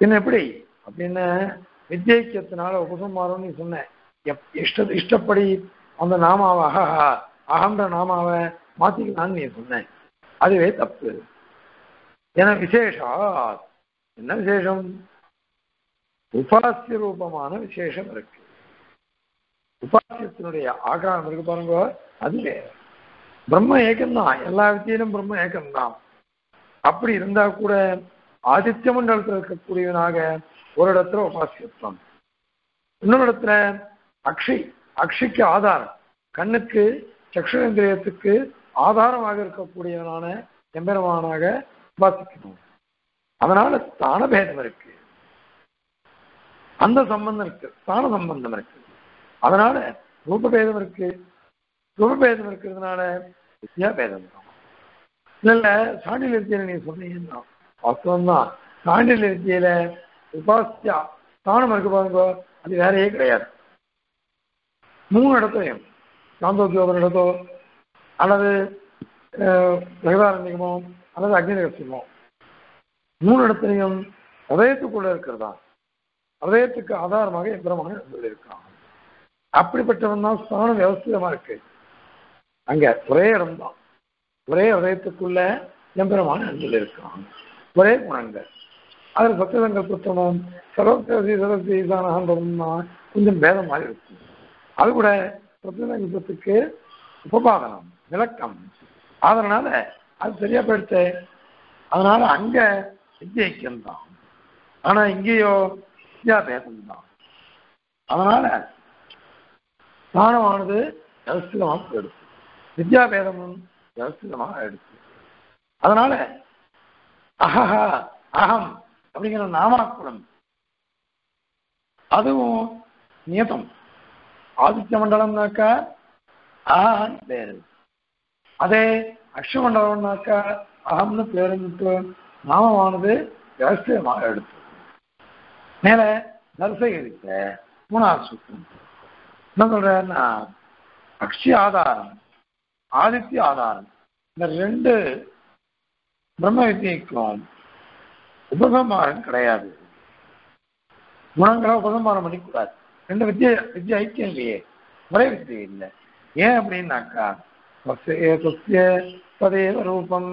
என்ன எப்படி அப்படின்னு வித்யக்கியத்தினால உபசம்மாரம்னு நீ சொன்ன. இஷ்ட இஷ்டப்படி அந்த நாமாவை அஹஹா அகன்ற நாமாவை மாத்திக்கலான்னு நீ சொன்ன. அதுவே தப்பு. ஏன்னா விசேஷா என்ன விசேஷம்? உபாசிய ரூபமான விசேஷம் இருக்கு. உபாசியத்தினுடைய ஆகாரம் இருக்கு பாருங்க, அது வேற. பிரம்ம ஏகம்தான், எல்லா வித்தியிலும் பிரம்ம ஏகம்தான். அப்படி இருந்தா கூட ஆதித்ய மண்டலத்தில் இருக்கக்கூடியவனாக ஒரு இடத்துல உபாசியத்துவம், இன்னொரு இடத்துல அக்ஷி அக்ஷிக்கு ஆதாரம், கண்ணுக்கு சக்ஷுரேந்திரியத்துக்கு ஆதாரமாக இருக்கக்கூடியவனான எம்பெருமானாக உபாசிக்கணும். அதனால ஸ்தான பேதம் இருக்கு, அந்த சம்பந்தம் இருக்கு, ஸ்தான சம்பந்தம் இருக்கு. அதனால ரூபபேதம் இருக்கு. ரூபபேதம் இருக்கிறதுனால வித்யா பேதம் தான். இல்ல இல்ல சாண்டில் இருத்தியில நீ சொன்னீங்கன்னா வாஸ்தவம் தான். சாண்டில் இருத்தியில உபாசியா ஸ்தானம் இருக்கு பாருங்க, அது வேறையே கிடையாது. மூணு இடத்துலையும் சாந்தோக்கியோபன் இடத்தோ அல்லது பிரகதாரண்யமோ அல்லது அக்னி ரகசியமோ மூணு இடத்துலையும் ஹதயத்துக்குள்ள இருக்கிறதா, ஹதயத்துக்கு ஆதாரமாக எந்திரமாக இருக்கான். அப்படிப்பட்டவன் தான் ஸ்தான வியவஸ்திதமா இருக்கு. அங்க ஒரே இடம்தான், ஒரே ஹதயத்துக்குள்ள எம்பெருமான அன்பில் இருக்கான், ஒரே குணங்கள். அதில் சத்தியசங்கல் புத்தமும் சரஸ்வதி சரஸ்வதி தானன்றதும்னா கொஞ்சம் பேதம் மாதிரி இருக்கும். அது கூட சத்தியசங்கல்பத்துக்கு உபபாதனம் விளக்கம், அதனால அது சரியா போயிடுச்சு. அதனால அங்க வித்யைக்கியம் தான், ஆனா இங்கேயோ வித்யா பேதம் தான். அதனால ஸ்தானமானது வியவஸ்திதமாக போயிடுச்சு, வித்யாபேதமும் வியவஸ்திதமாக எடுத்து. அதனால அஹஹா அகம் அப்படிங்கிற நாமாக்குளம் அதுவும் நியதம். ஆதித்ய மண்டலம்னாக்கா அஹான்னு பேரு, அதே அக்ஷமண்டலம்னாக்கா அகம்னு பேருந்துட்டு நாமமானது வியவஸ்திதமாக எடுத்து. மேல நரசகிரித்த மூணாவது சூத்திரம் என்ன சொல்றேன்னா, அக்ஷி ஆதாரம் ஆதித்ய ஆதாரம் இந்த ரெண்டு பிரம்ம வித்தியைக்கும் உபசம்மாரம் கிடையாது. குணங்களை உபசம்மாரம் பண்ணிக்கூடாது. ரெண்டு வித்திய வித்திய ஐக்கியம் இல்லையே, ஒரே வித்தியை இல்லை. ஏன் அப்படின்னாக்கா ததேவ ரூபம்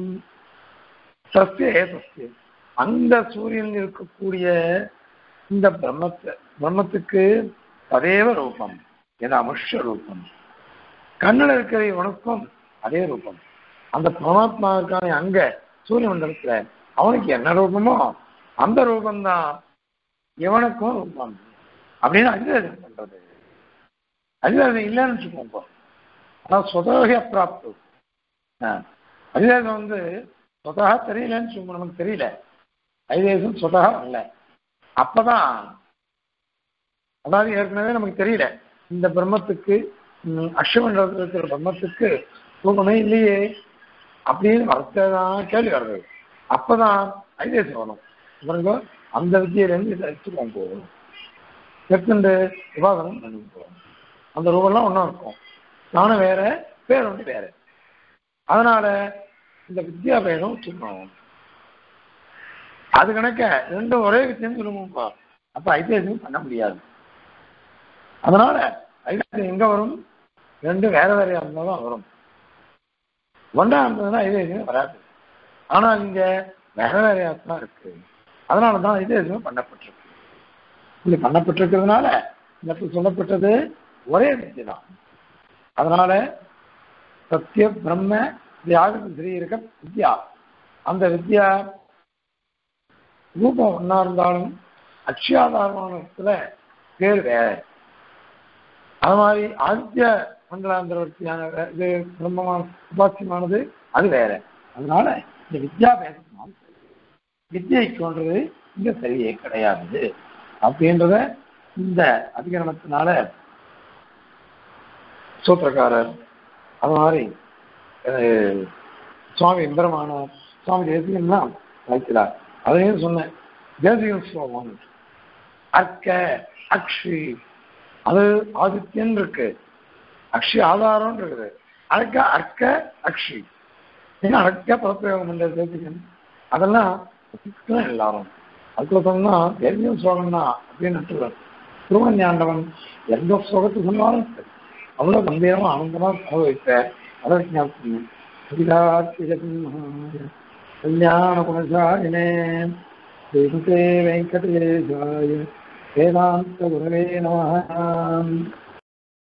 சஸ்ய ஏதஸ்ய, அந்த சூரியன் இருக்கக்கூடிய இந்த பிரம்மத்தை பிரம்மத்துக்கு ததேவ ரூபம் எது அமுஷ ரூபம், கண்ணில் இருக்கிற இவனுக்கும் அதே ரூபம். அந்த பரமாத்மாவுக்கான அங்க சூரிய மண்டலத்துல அவனுக்கு என்ன ரூபமோ அந்த ரூபம்தான் இவனுக்கும் ரூபம் அப்படின்னு அதிவேதம் பண்றது. அதிவேதம் இல்லைன்னு வச்சுக்கோங்க. ஆனா சொதக பிராப்து அதிவேதம் வந்து சொதகா தெரியலன்னு சொல்லுவோம், நமக்கு தெரியல. அதிவேதம் சொதகா வரல. அப்பதான் அதாவது ஏற்கனவே நமக்கு தெரியல இந்த பிரம்மத்துக்கு அக்ஷமண்டலத்தில் இருக்கிற பிரம்மத்துக்கு ரூபமே இல்லையே அப்படின்னு வரத்தான் கேள்வி வர்றது. அப்பதான் ஐதேசம் வரும். இவங்க அந்த வித்தியிலேருந்து இதை எடுத்துக்கோங்க போகும், எடுத்துட்டு விவாதனம் பண்ணி போகும். அந்த ரூபம்லாம் ஒன்றும் இருக்கும், நானும் வேற பேர் ஒன்று வேற. அதனால இந்த வித்யா பேரும் வச்சுக்கணும். அது கணக்க ரெண்டும் ஒரே வித்தியன்னு சொல்லுவோம்ப்பா. அப்ப ஐதேசம் பண்ண முடியாது. அதனால ஐதேசம் எங்க வரும்? ரெண்டு வேற வேறையா இருந்தாலும் வரும். ஒன்றா இருந்ததுன்னா ஐதேசமே வராது. ஆனால் இங்க வேற வேறையா தான் இருக்கு. அதனாலதான் ஐதேசமே பண்ணப்பட்டிருக்கு. இப்படி பண்ணப்பட்டிருக்கிறதுனால இந்த சொல்லப்பட்டது ஒரே வித்தியை தான். அதனால சத்திய பிரம்ம தியாக ஸ்ரீ இருக்க வித்யா, அந்த வித்யா ரூபம் ஒன்னா இருந்தாலும் அக்ஷியாதாரமானத்துல பேர் வேற. அது மாதிரி ஆதித்ய மண்டலாந்திரவர்த்தியான இது பிரம்மமான உபாசியமானது அது வேற. அதனால இந்த வித்யா பேசணும், வித்யைக்குன்றது இங்க சரியே கிடையாது அப்படின்றத இந்த அதிகரணத்தினால சூத்திரக்காரர் அது மாதிரி சுவாமி இந்திரமான சுவாமி தேசிகன்லாம் வைக்கிறார். அதையும் சொன்னேன். தேசிகன் ஸ்லோகம் அர்க்க அக்ஷி, அது ஆதித்யன் இருக்கு, அக்ஷி ஆதாரம் இருக்குது. அர்க்க அர்க்க அக்ஷி ஏன்னா அர்க்க பதப்பிரயோகம் பண்ற தேசிகன் அதெல்லாம் எல்லாரும். அதுக்குள்ள சொன்னா எரியும் ஸ்லோகம்னா அப்படின்னு திருமஞ்ஞாண்டவன் எந்த ஸ்லோகத்தை சொன்னாலும் சரி அவ்வளவு கம்பீரமா ஆனந்தமா அனுபவித்த அதை ஞாபகம் கல்யாண குணசாலினே ஸ்ரீமதே வெங்கடேசாய வேதாந்த குரவே நமः.